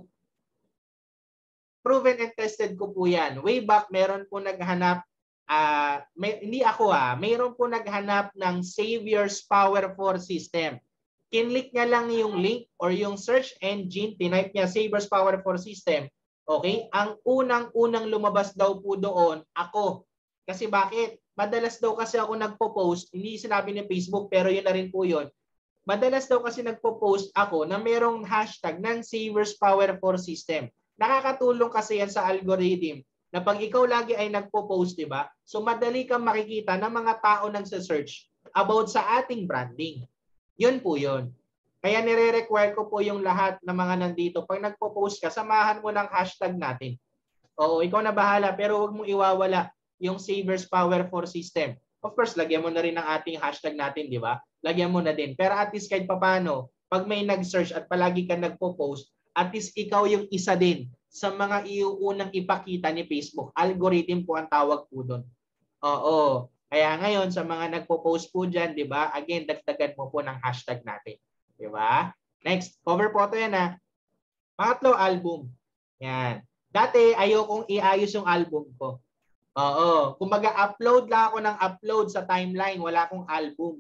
Proven and tested ko po yan. Way back, meron po naghanap, uh, may, hindi ako ah, mayroon po naghanap ng Savers Power for System. kinlik niya lang yung link or yung search engine, tinype niya Savers Power four System. Okay? Ang unang-unang lumabas daw po doon, ako. Kasi bakit? Madalas daw kasi ako nagpo-post, hindi sinabi ni Facebook pero yun na rin po yun. Madalas daw kasi nagpo-post ako na merong hashtag ng Savers Power four System. Nakakatulong kasi yan sa algorithm na pag ikaw lagi ay nagpo-post, di ba? So madali kang makikita ng mga tao nagsa-search about sa ating branding. Yun po yun. Kaya nire-require ko po yung lahat ng mga nandito. Pag nagpo-post ka, samahan mo ng hashtag natin. Oo, ikaw na bahala pero huwag mong iwawala yung Savers Power four System. Of course, lagyan mo na rin ang ating hashtag natin, di ba? Lagyan mo na din. Pero at least kahit papano, pag may nag-search at palagi ka nagpo-post, at least ikaw yung isa din sa mga iuunang ipakita ni Facebook. Algorithm po ang tawag po doon. Oo. Kaya ngayon, sa mga nagpo-post po dyan, di ba? Again, dagdagan mo po ng hashtag natin. Di ba? Next, cover photo yan ha. Pangatlo, album. Yan. Dati, ayokong iayos yung album ko. Oo. Kumbaga, upload lang ako ng upload sa timeline. Wala akong album.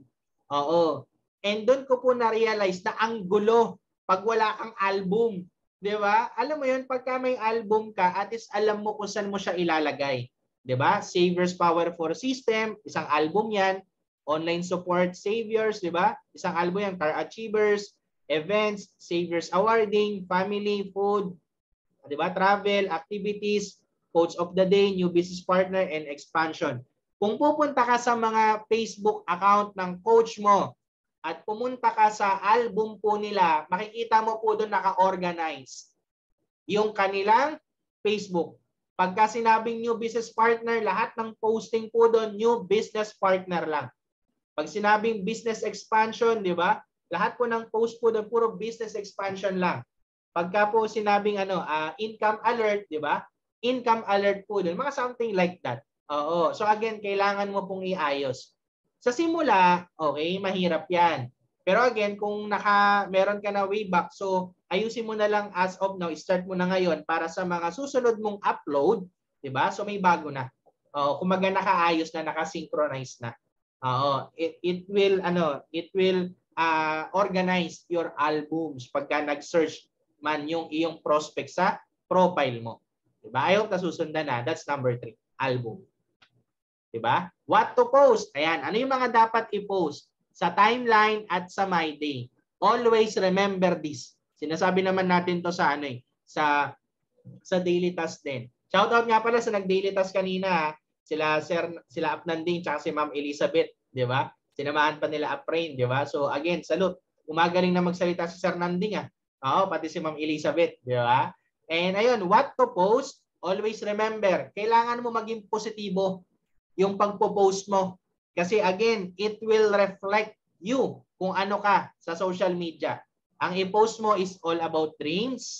Oo. And doon ko po na-realize na ang gulo pag wala kang album. Di ba? Alam mo yun, pagka may album ka, at least alam mo kung saan mo siya ilalagay. Di ba? Savers Power four System, isang album yan. Online Support Saviors, di ba? Isang album yan. Car Achievers, Events, Saviors Awarding, Family, Food, di ba? Travel, Activities, Coach of the Day, New Business Partner, and Expansion. Kung pupunta ka sa mga Facebook account ng coach mo at pumunta ka sa album po nila, makikita mo po doon naka-organize yung kanilang Facebook. Pagka sinabing new business partner, lahat ng posting po doon, new business partner lang. Pag sinabing business expansion, di ba? Lahat po ng post po doon, puro business expansion lang. Pagka po sinabing ano, uh, income alert, di ba? Income alert po doon, mga something like that. Oo. So again, kailangan mo pong iayos. Sa simula, okay, mahirap yan. Pero again, kung naka, meron ka na way back, so ayusin mo na lang as of now, start mo na ngayon para sa mga susunod mong upload, di ba? So may bago na. Uh, kumaga nakaayos na, nakasynchronize na. Oo, it, it will ano, it will uh, organize your albums pagka nag-search man yung iyong prospect sa profile mo. Di ba? I hope nasusundan na. That's number three, album. Di ba? What to post? Ayan, ano yung mga dapat i-post sa timeline at sa My Day? Always remember this. Sinasabi naman natin to sa ano eh, sa sa daily task din. Shoutout nga pala sa nag-daily task kanina, sila Sir sila Apnanding tsaka si Ma'am Elizabeth, di ba? Sinamahan pa nila Aprain, di ba? So again, salute. Umagaling na magsalita si Sir Nanding ah. Oo, pati si Ma'am Elizabeth, di ba? And ayun, what to post? Always remember, kailangan mo maging positibo yung pagpo-post mo. Kasi again, it will reflect you kung ano ka sa social media. Ang i-post mo is all about dreams,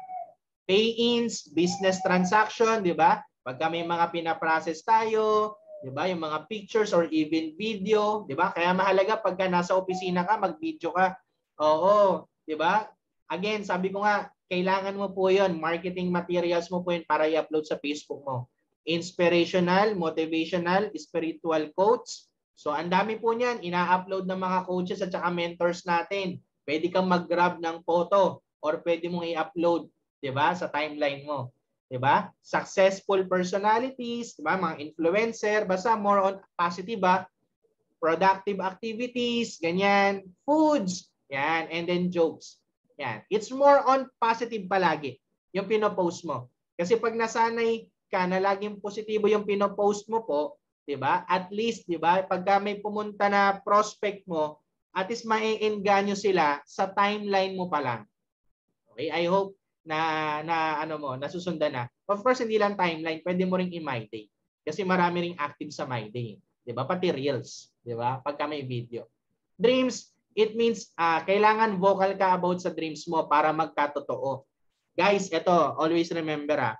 pay-ins, business transaction, di ba? Pagka may mga pinaprocess tayo, di ba? Yung mga pictures or even video, di ba? Kaya mahalaga pagka nasa opisina ka, mag-video ka. Oo, di ba? Again, sabi ko nga, kailangan mo po yun. Marketing materials mo po yun para i-upload sa Facebook mo. Inspirational, motivational, spiritual quotes. So, ang dami po niyan. Ina-upload ng mga coaches at saka mentors natin. Pwede kang mag-grab ng photo or pwede mong i-upload, di ba, sa timeline mo. Di ba? Successful personalities, di ba, mga influencer, basta more on positive ba? Productive activities, ganyan, foods, yan, and then jokes. Yan. It's more on positive palagi yung pinopost mo. Kasi pag nasanay ka na laging positibo yung pinopost mo po, 'di ba? At least, 'di ba, pagka may pumunta na prospect mo, at least ma-engganyo sila sa timeline mo pa lang. Okay? I hope na na ano mo, nasusundan na. Of course, hindi lang timeline, pwede mo ring i-My Day. Kasi marami ring active sa My Day, 'di ba? Pati reels, 'di ba? Pagka may video. Dreams, it means uh, kailangan vocal ka about sa dreams mo para magkatotoo. Guys, ito, always remember ah.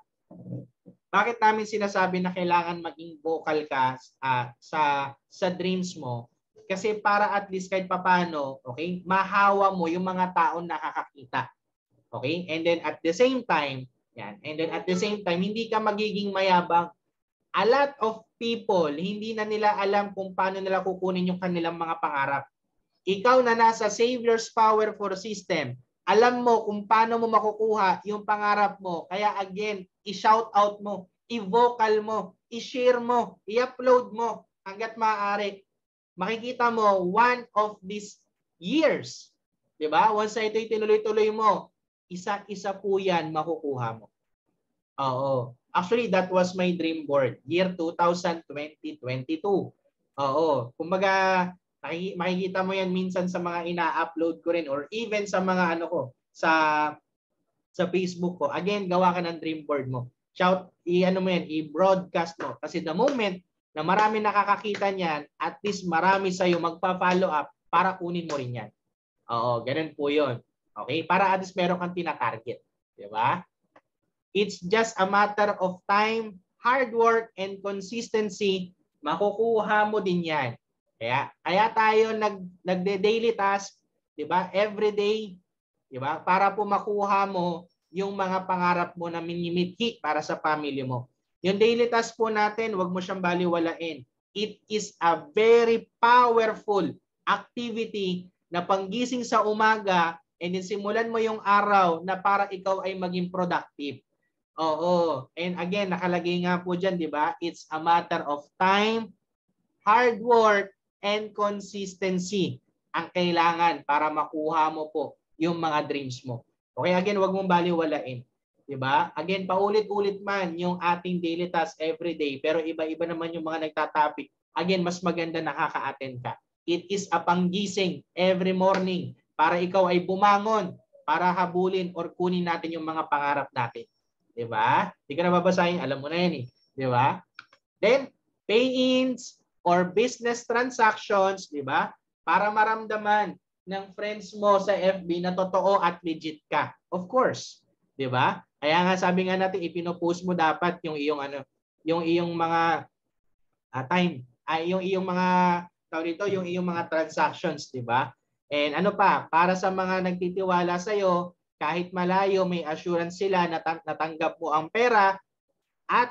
Bakit namin sinasabi na kailangan maging vocal ka uh, sa sa dreams mo? Kasi para at least kahit papaano, okay, mahawa mo yung mga taong nakakakita. Okay? And then at the same time, yan, and then at the same time, hindi ka magiging mayabang. A lot of people, hindi na nila alam kung paano nila kukunin yung kanilang mga pangarap. ikaw na nasa Savior's Power for System, alam mo kung paano mo makukuha yung pangarap mo. Kaya again, i-shout out mo, i-vocal mo, i-share mo, i-upload mo hanggat maaari. Makikita mo one of these years, di ba? Once na ito'y tinuloy-tuloy mo, isa-isa po yan makukuha mo. Oo. Actually, that was my dream board. Year two thousand twenty twenty-two. Oo. Kumbaga, makikita mo yan minsan sa mga ina-upload ko rin or even sa mga ano ko, sa sa Facebook ko. Again, gawa ka ng dream board mo. Shout, i-ano mo yan, i-broadcast mo. Kasi the moment na marami nakakakita niyan, at least marami sa'yo magpa-follow up para kunin mo rin yan. Oo, ganun po yun. Okay? Para at least meron kang tina-target. Di ba? It's just a matter of time, hard work, and consistency. Makukuha mo din yan. Kaya, kaya tayo nag, nagde-daily task, di ba? Every day, di ba? Para po makuha mo yung mga pangarap mo na minimithi para sa family mo. Yung daily task po natin, wag mo siyang baliwalain. It is a very powerful activity na panggising sa umaga and then simulan mo yung araw na para ikaw ay maging productive. Oo. And again, nakalagay nga po dyan, di ba? It's a matter of time, hard work, and consistency ang kailangan para makuha mo po yung mga dreams mo. Okay, again, wag mong baliwalain. Diba? Again, paulit-ulit man yung ating daily task every day, pero iba-iba naman yung mga nagtatopic. Again, mas maganda nakaka-attend ka. It is a panggising every morning para ikaw ay bumangon para habulin or kunin natin yung mga pangarap natin. Diba? Hindi ka na babasahin, alam mo na yan eh. Diba? Then, pay-ins or business transactions, diba? Para maramdaman ng friends mo sa F B na totoo at legit ka. Of course. Diba? Kaya nga sabi nga natin, ipinopost mo dapat yung iyong ano, yung iyong mga uh, time, ay yung iyong mga tawag dito, yung iyong mga transactions, di ba? And ano pa, para sa mga nagtitiwala sa iyo, kahit malayo, may assurance sila na natang natanggap mo ang pera at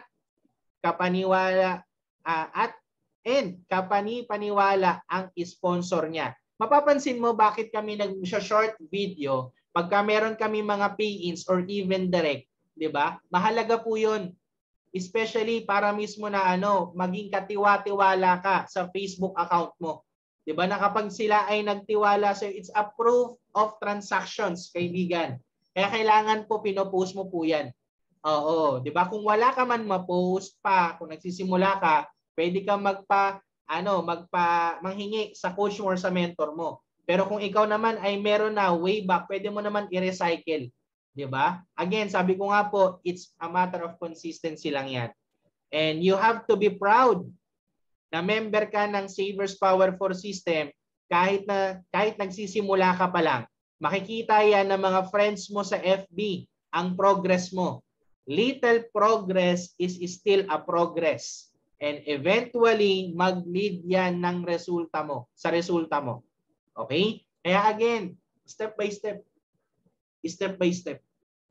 kapaniwala uh, at and kapani-paniwala ang sponsor niya. Mapapansin mo bakit kami nag-short video pagka meron kami mga pay-ins or even direct, 'di ba? Mahalaga po 'yon. Especially para mismo na ano, maging katiwa-tiwala ka sa Facebook account mo. 'Di ba? Na kapag sila ay nagtiwala sa it's a proof of transactions, kaibigan. Kaya kailangan po pino-post mo po 'yan. Oo, 'di ba? Kung wala ka man ma-post pa, kung nagsisimula ka, pwede ka magpa ano, magpa manghingi sa coach mo or sa mentor mo. Pero kung ikaw naman ay meron na way back, pwede mo naman i-recycle. Di ba? Again, sabi ko nga po, it's a matter of consistency lang yan. And you have to be proud na member ka ng Savior's Power for System kahit na kahit nagsisimula ka pa lang. Makikita yan ng mga friends mo sa F B ang progress mo. Little progress is still a progress. And eventually, mag-lead yan ng resulta mo, sa resulta mo. Okay? Kaya again, step by step. Step by step.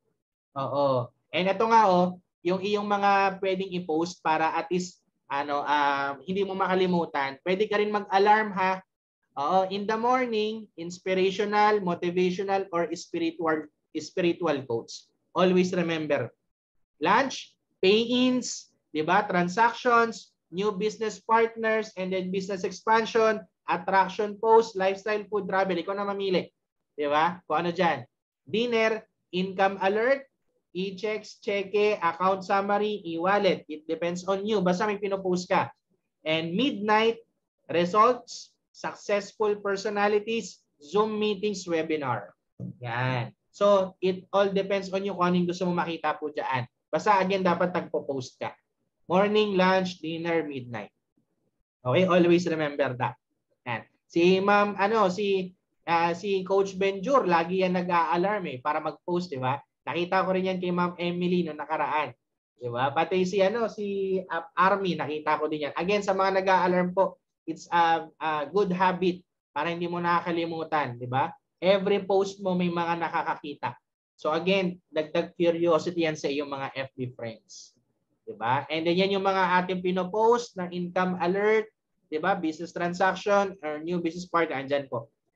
Oo. And ito nga oh, yung iyong mga pwedeng i-post para at least ano, uh, hindi mo makalimutan. Pwede ka rin mag-alarm ha. Oo, in the morning, inspirational, motivational, or spiritual spiritual quotes. Always remember. Lunch, pay-ins, 'di ba? Transactions, new business partners, and then business expansion, attraction post, lifestyle, food, travel. Ikaw na mamili. Di ba? Kung ano dyan. Dinner, income alert, e-checks, cheque, account summary, e-wallet. It depends on you. Basta may pinopost ka. And midnight, results, successful personalities, Zoom meetings, webinar. Yan. So, it all depends on you kung anong gusto mo makita po dyan. Basta again, dapat tagpo-post ka. Morning, lunch, dinner, midnight. Okay? Always remember that. Yan. Si Ma'am, ano, si uh, si Coach Benjur, lagi yan nag-a-alarm eh, para mag-post, di ba? Nakita ko rin yan kay Ma'am Emily noong nakaraan. Di ba? Pati si, ano, si uh, Army, nakita ko din yan. Again, sa mga nag-a-alarm po, it's a, a good habit para hindi mo nakakalimutan, di ba? Every post mo may mga nakakakita. So again, dagdag curiosity yan sa iyong mga F B friends. Di ba? And then yan yung mga ating pinopost na income alert, di ba? Business transaction or new business partner, andyan po.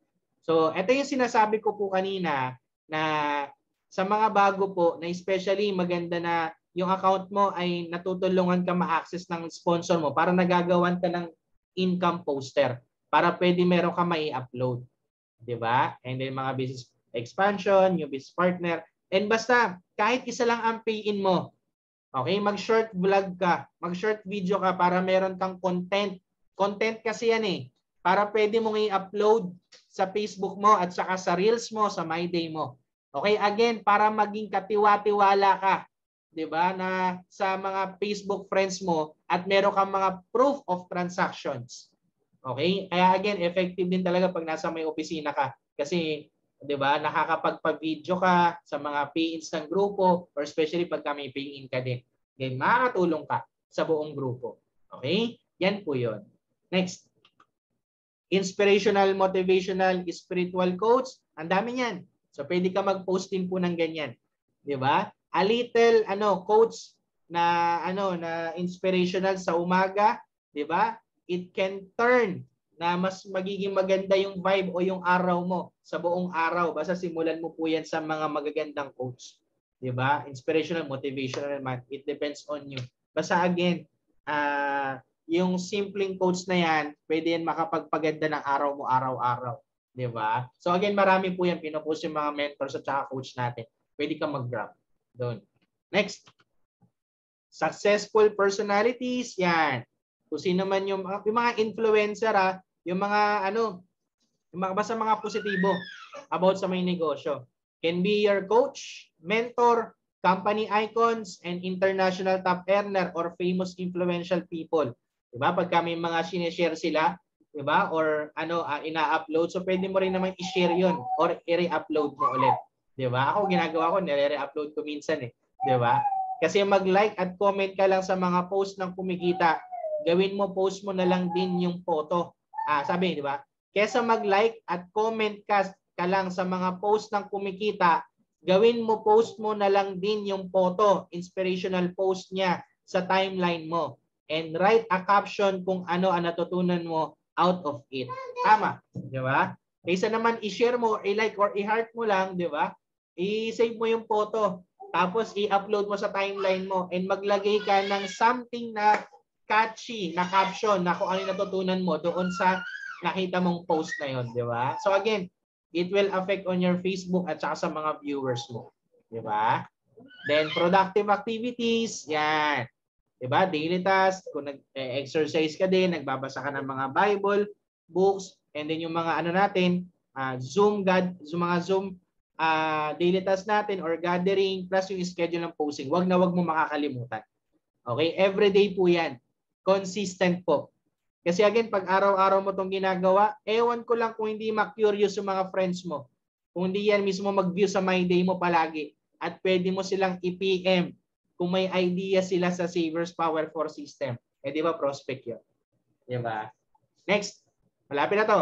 So, ito yung sinasabi ko po kanina na sa mga bago po na especially maganda na yung account mo ay natutulungan ka ma-access ng sponsor mo para nagagawan ka ng income poster para pwede meron ka mai-upload. Diba? And then mga business expansion, new business partner. And basta, kahit isa lang ang pay-in mo, okay, mag-short vlog ka, mag-short video ka para meron kang content. Content kasi yan eh. Para pwede mong i-upload sa Facebook mo at saka sa Reels mo, sa My Day mo. Okay, again, para maging katiwa-tiwala ka, 'di ba, na sa mga Facebook friends mo at meron kang mga proof of transactions. Okay? Kaya again, effective din talaga pag nasa may opisina ka kasi 'di ba, nakakapagpa-video ka sa mga pay-ins ng grupo or especially pag may pay-in ka din. Then makakatulong ka sa buong grupo. Okay? Yan po 'yon. Next. Inspirational, motivational, spiritual quotes. Ang dami niyan. So pwede ka mag-post din po ng ganyan. 'Di ba? A little ano quotes na ano na inspirational sa umaga, 'di ba? It can turn na mas magiging maganda yung vibe o yung araw mo sa buong araw. Basta simulan mo po 'yan sa mga magagandang quotes. 'Di ba? Inspirational, motivational man. It depends on you. Basta again, ah uh, yung simpleng quotes na yan, pwede yan makapagpaganda ng araw mo araw-araw. Di ba? So again, marami po yan. Pinopost yung mga mentors at saka coach natin. Pwede ka mag-grab doon. Next. Successful personalities. Yan. Kung sino man yung, yung mga influencer, ha, yung mga ano, yung mga, basta mga positibo about sa may negosyo. Can be your coach, mentor, company icons, and international top earner or famous influential people. Diba? Pagka may mga sinishare sila, diba? Or ano, uh, ina-upload, so pwede mo rin naman i-share yun or i-re-upload mo ulit. Diba? Ako ginagawa ko, nire-re-upload ko minsan eh. Diba? Kasi mag-like at comment ka lang sa mga post ng kumikita, gawin mo, post mo na lang din yung photo. Ah, sabi, diba? Kesa mag-like at comment ka, ka lang sa mga post ng kumikita, gawin mo, post mo na lang din yung photo, inspirational post niya sa timeline mo. And write a caption kung ano ang natutunan mo out of it. Tama, di ba? Kaysa naman i-share mo, i-like or i-heart mo lang, di ba? I-save mo yung photo, tapos i-upload mo sa timeline mo and maglagay ka ng something na catchy, na caption na kung ano yung natutunan mo doon sa nakita mong post na yon, di ba? So again, it will affect on your Facebook at saka sa mga viewers mo, di ba? Then productive activities, yan. Diba? Daily task, kung nag-exercise ka din, nagbabasa ka ng mga Bible, books, and then yung mga ano natin, uh, Zoom, God, Zoom, mga Zoom uh, daily task natin or gathering, plus yung schedule ng posting. Wag na wag mo makakalimutan. Okay? Everyday po yan. Consistent po. Kasi again, pag araw-araw mo itong ginagawa, ewan ko lang kung hindi ma-curious yung mga friends mo. Kung hindi yan mismo mag-view sa My Day mo palagi at pwede mo silang i-P M kung may idea sila sa Savers Power four system. Eh di ba prospect yun? Di ba? Next. Malapit na to.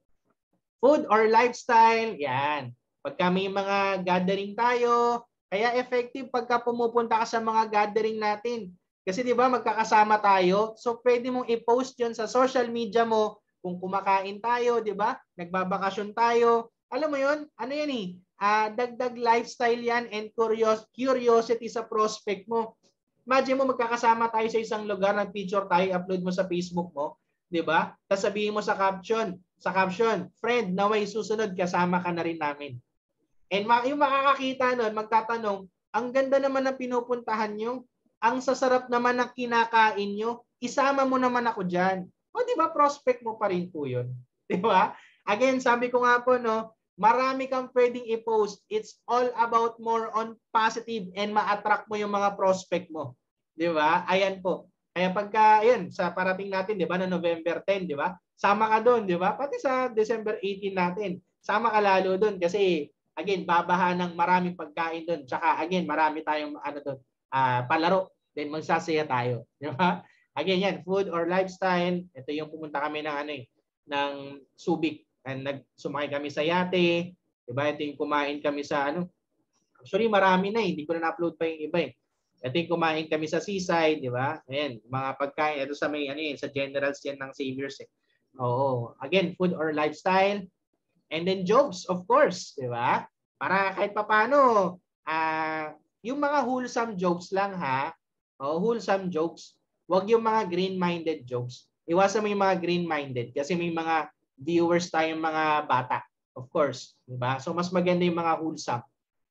Food or lifestyle. Yan. Pagka may mga gathering tayo, kaya effective pagka pumupunta ka sa mga gathering natin. Kasi di ba magkakasama tayo, so pwede mong i-post yun sa social media mo kung kumakain tayo, di ba? Nagbabakasyon tayo. Alam mo yun? Ano yan eh? Uh, dagdag lifestyle yan and curios curiosity sa prospect mo. Imagine mo magkakasama tayo sa isang lugar, nag-picture tayo, upload mo sa Facebook mo, di ba? Tapos sabihin mo sa caption, sa caption, friend, naway susunod kasama ka na rin namin. And yung makakakita nun, magtatanong, ang ganda naman ng pinupuntahan nyo, ang sasarap naman ng kinakain nyo, isama mo naman ako dyan. O di ba, prospect mo pa rin po yun. Di ba? Again, sabi ko nga po, no, marami kang pwedeng i-post. It's all about more on positive and ma-attract mo yung mga prospect mo. Di ba? Ayan po. Kaya pagka, ayan, sa parating natin, di ba, na November ten, di ba? Sama ka doon, di ba? Pati sa December eighteen natin. Sama ka lalo doon kasi, again, babaha ng maraming pagkain doon. Tsaka, again, marami tayong, ano doon, uh, palaro. Then, magsasaya tayo. Di ba? Again, yan, food or lifestyle. Ito yung pumunta kami ng, ano eh, ng Subic. And nagsumakay kami sa yate, diba? Ito yung kumain kami sa ano. Actually, marami na eh. Hindi ko na na-upload pa yung iba eh. Ito yung kumain kami sa seaside, diba? Ayan, mga pagkain. Ito sa may ano eh, sa generals yan ng Savers eh. Oo. Again, food or lifestyle. And then jokes, of course, di ba? Para kahit papano, uh, yung mga wholesome jokes lang ha, o wholesome jokes, wag yung mga green-minded jokes. Iwasan mo yung mga green-minded kasi may mga viewers tayong mga bata, of course, di ba? So mas maganda yung mga wholesome.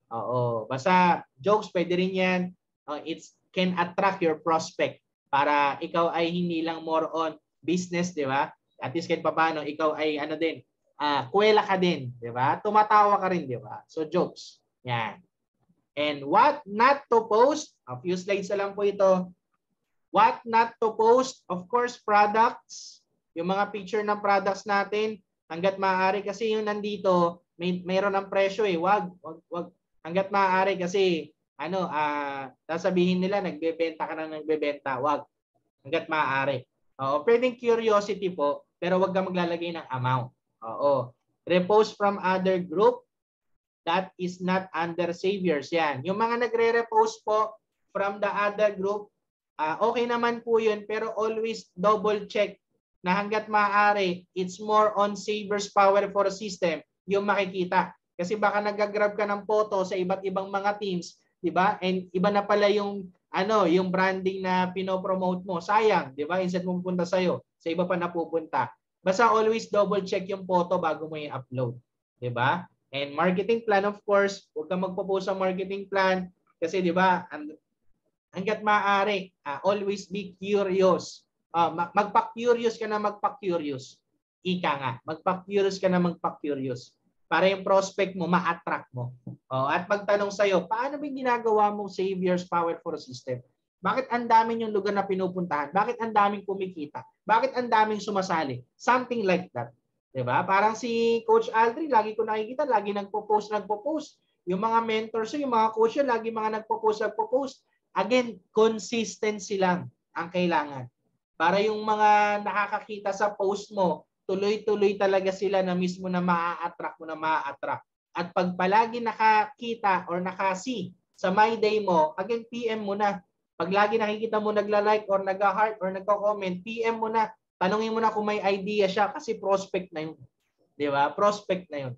Oo, basta jokes pwede rin yan. Uh, it can attract your prospect para ikaw ay hindi lang more on business, di ba? At least kahit paano, ikaw ay ano din, uh, kuwela ka din, di ba? Tumatawa ka rin, di ba? So jokes. Yan. And what not to post, a few slides na lang po ito. What not to post, of course, products. Yung mga picture ng products natin, hanggat maaari kasi yung nandito, may mayroon ng presyo eh. Wag, wag, wag. Hanggat maaari kasi ano, ah, uh, sasabihin nila nagbebenta ka na nagbebenta. Wag. Hanggat maaari. Oo, pwedeng curiosity po, pero wag ka maglalagay ng amount. Oo. Repost from other group that is not under Saviors. Yan. Yung mga nagre-repost po from the other group, uh, okay naman po yun, pero always double check na hanggat maaari, it's more on Saviors Power for System yung makikita. Kasi baka nagagrab ka ng photo sa iba't ibang mga teams, 'di ba? And iba na pala yung ano, yung branding na pino-promote mo. Sayang, 'di ba? Instead mo pupunta sa iyo, sa iba pa napupunta. Basta always double check yung photo bago mo i-upload, 'di ba? And marketing plan, of course, huwag kang magpo-post sa marketing plan kasi 'di ba? Hangga't maaari, uh, always be curious. Uh, magpa-curious ka na magpa-curious. Ika nga, magpa-curious ka na magpa-curious. Para yung prospect mo, ma-attract mo. Oh, at magtanong sa'yo, paano ba yung ginagawa mong Saviors Power for System? Bakit ang daming yung lugar na pinupuntahan? Bakit ang daming kumikita? Bakit ang daming sumasali? Something like that. Diba? Parang si Coach Aldrin, lagi ko nakikita, lagi nagpo-post, nagpo-post. Yung mga mentors, yung mga coach, lagi mga nagpo-post, nagpo-post. Again, consistency lang ang kailangan. Para yung mga nakakakita sa post mo, tuloy-tuloy talaga sila na mismo na maa-attract mo na maa-attract. At pag palagi nakakita or nakasi sa My Day mo, again, P M mo na. Pag lagi nakikita mo nagla-like or nag-heart or nagko-comment, P M mo na. Tanungin mo na kung may idea siya kasi prospect na yun. Di ba? Prospect na yun.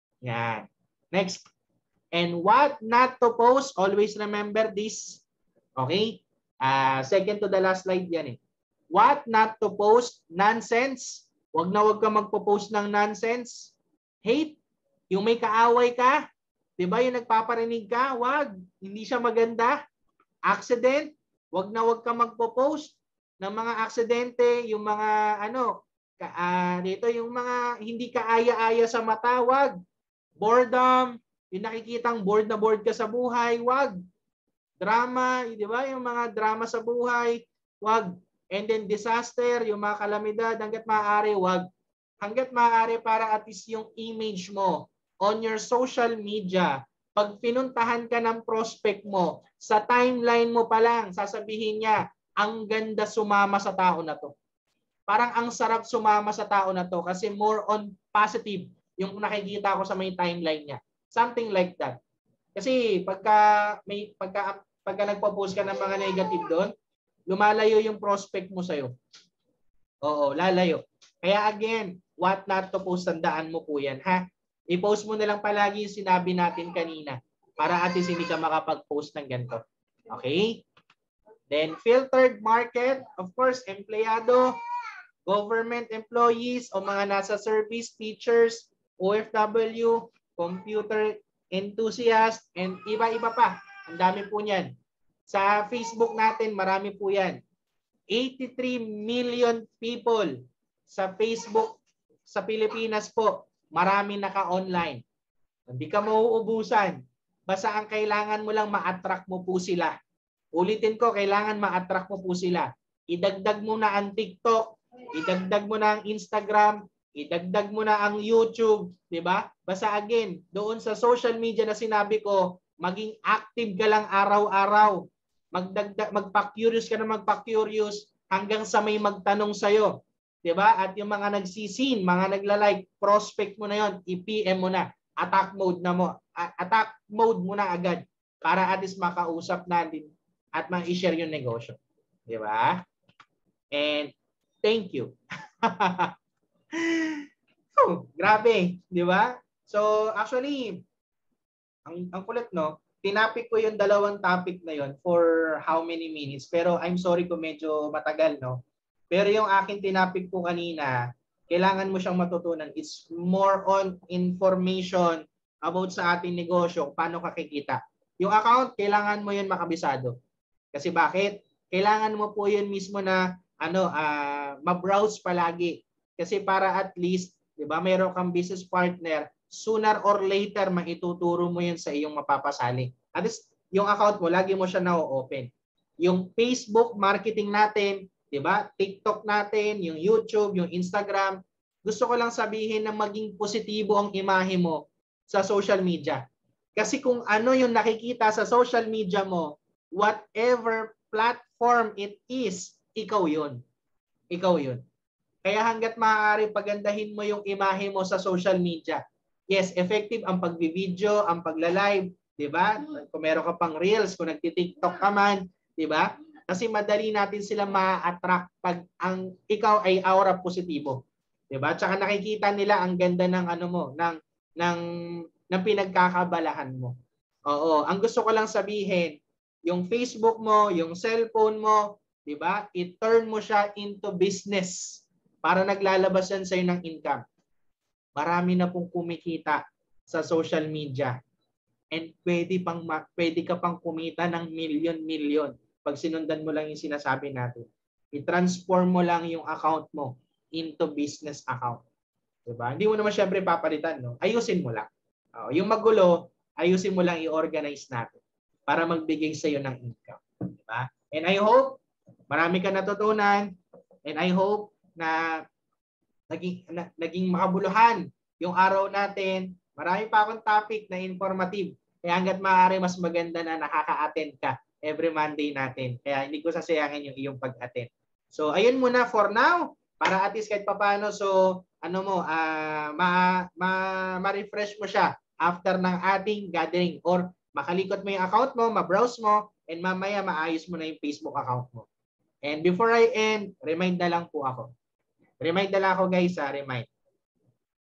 Yan. Next. And what not to post, always remember this. Okay? Uh, second to the last slide yan eh. What not to post, nonsense. Wag na wag ka magpo-post ng nonsense. Hate, yung may kaaway ka, 'di ba? Yung nagpaparinig ka, wag, hindi siya maganda. Accident, wag na wag ka magpo-post ng mga aksidente, yung mga ano, ka, uh, dito yung mga hindi kaaya-aya sa mata, wag. Boredom, yung nakikitang bored na bored ka sa buhay, wag. Drama, 'di ba? Yung mga drama sa buhay, wag. And then disaster, yung mga kalamidad, hanggat maaari, wag. Hanggat maaari para at least yung image mo on your social media, pag pinuntahan ka ng prospect mo, sa timeline mo pa lang, sasabihin niya, ang ganda sumama sa tao na to. Parang ang sarap sumama sa tao na to kasi more on positive yung nakikita ko sa may timeline niya. Something like that. Kasi pagka, may, pagka, pagka nagpo-post ka ng mga negative doon, lumalayo yung prospect mo sa'yo. Oo, lalayo. Kaya again, what not to post, tandaan mo po yan, ha? I-post mo na lang palagi yung sinabi natin kanina para at least hindi ka makapag-post ng ganito. Okay? Then, filtered market, of course, empleyado, government employees o mga nasa service, teachers, O F W, computer enthusiast, and iba-iba pa. Ang dami po niyan. Sa Facebook natin, marami po yan. eighty-three million people sa Facebook sa Pilipinas po. Marami naka-online. Hindi ka mauubusan. Basta ang kailangan mo lang ma-attract mo po sila. Ulitin ko, kailangan ma-attract mo po sila. Idagdag mo na ang TikTok, idagdag mo na ang Instagram, idagdag mo na ang YouTube, di ba? Basta again, doon sa social media na sinabi ko, maging active ka lang araw-araw. Magdagdag, magpa-curious ka na magpa-curious hanggang sa may magtanong sa'yo. Diba? At yung mga nagsisin, mga nagla-like, prospect mo na yon, i-P M mo na. Attack mode na mo. Attack mode mo na agad para at least makausap natin at ma-share yung negosyo. Diba? And thank you. Oh, grabe, di ba? So actually, ang, ang kulit, no? Tinapik ko yung dalawang topic na yon for how many minutes. Pero I'm sorry kung medyo matagal, no? Pero yung akin tinapik ko kanina, kailangan mo siyang matutunan. It's more on information about sa ating negosyo, paano kakikita. Yung account, kailangan mo yun makabisado. Kasi bakit? Kailangan mo po yun mismo na ano, uh, ma-browse palagi. Kasi para at least, di ba, mayroon kang business partner, sooner or later, maituturo mo yun sa iyong mapapasali. At least, yung account mo, lagi mo siya na-open. Yung Facebook marketing natin, di ba? TikTok natin, yung YouTube, yung Instagram. Gusto ko lang sabihin na maging positibo ang imahe mo sa social media. Kasi kung ano yung nakikita sa social media mo, whatever platform it is, ikaw yun. Ikaw yun. Kaya hanggat maaari pagandahin mo yung imahe mo sa social media. Yes, effective ang pagbi-video, ang pagla-live, 'di ba? Kung meron ka pang reels, kung nagti-TikTok ka man, 'di ba? Kasi madali natin sila ma-attract pag ang ikaw ay aura positibo. 'Di ba? Tsaka nakikita nila ang ganda ng ano mo, ng ng ng pinagkakabalahan mo. Oo, ang gusto ko lang sabihin, yung Facebook mo, yung cellphone mo, 'di ba? I-turn mo siya into business para naglalabas yan sa'yo ng income. Marami na pong kumikita sa social media. And pwede, pang, pwede ka pang kumita ng million-million pag sinundan mo lang yung sinasabi natin. I-transform mo lang yung account mo into business account. Diba? Hindi mo naman syempre papalitan. No? Ayusin mo lang. Uh, yung magulo, ayusin mo lang i-organize natin para magbigay sa'yo ng income. Diba? And I hope marami ka natutunan. And I hope na naging, na, naging makabuluhan yung araw natin. Marami pa akong topic na informative. Kaya hanggat maaari mas maganda na nakaka-attend ka every Monday natin. Kaya hindi ko sasayangin yung iyong pag-attend. So ayun muna for now. Para at least kahit papaano, so ano mo, uh, ma, ma, ma-refresh mo siya after ng ating gathering. Or makalikot mo yung account mo, ma-browse mo, and mamaya maayos mo na yung Facebook account mo. And before I end, remind na lang po ako. Remind na lang ako guys, ha, remind.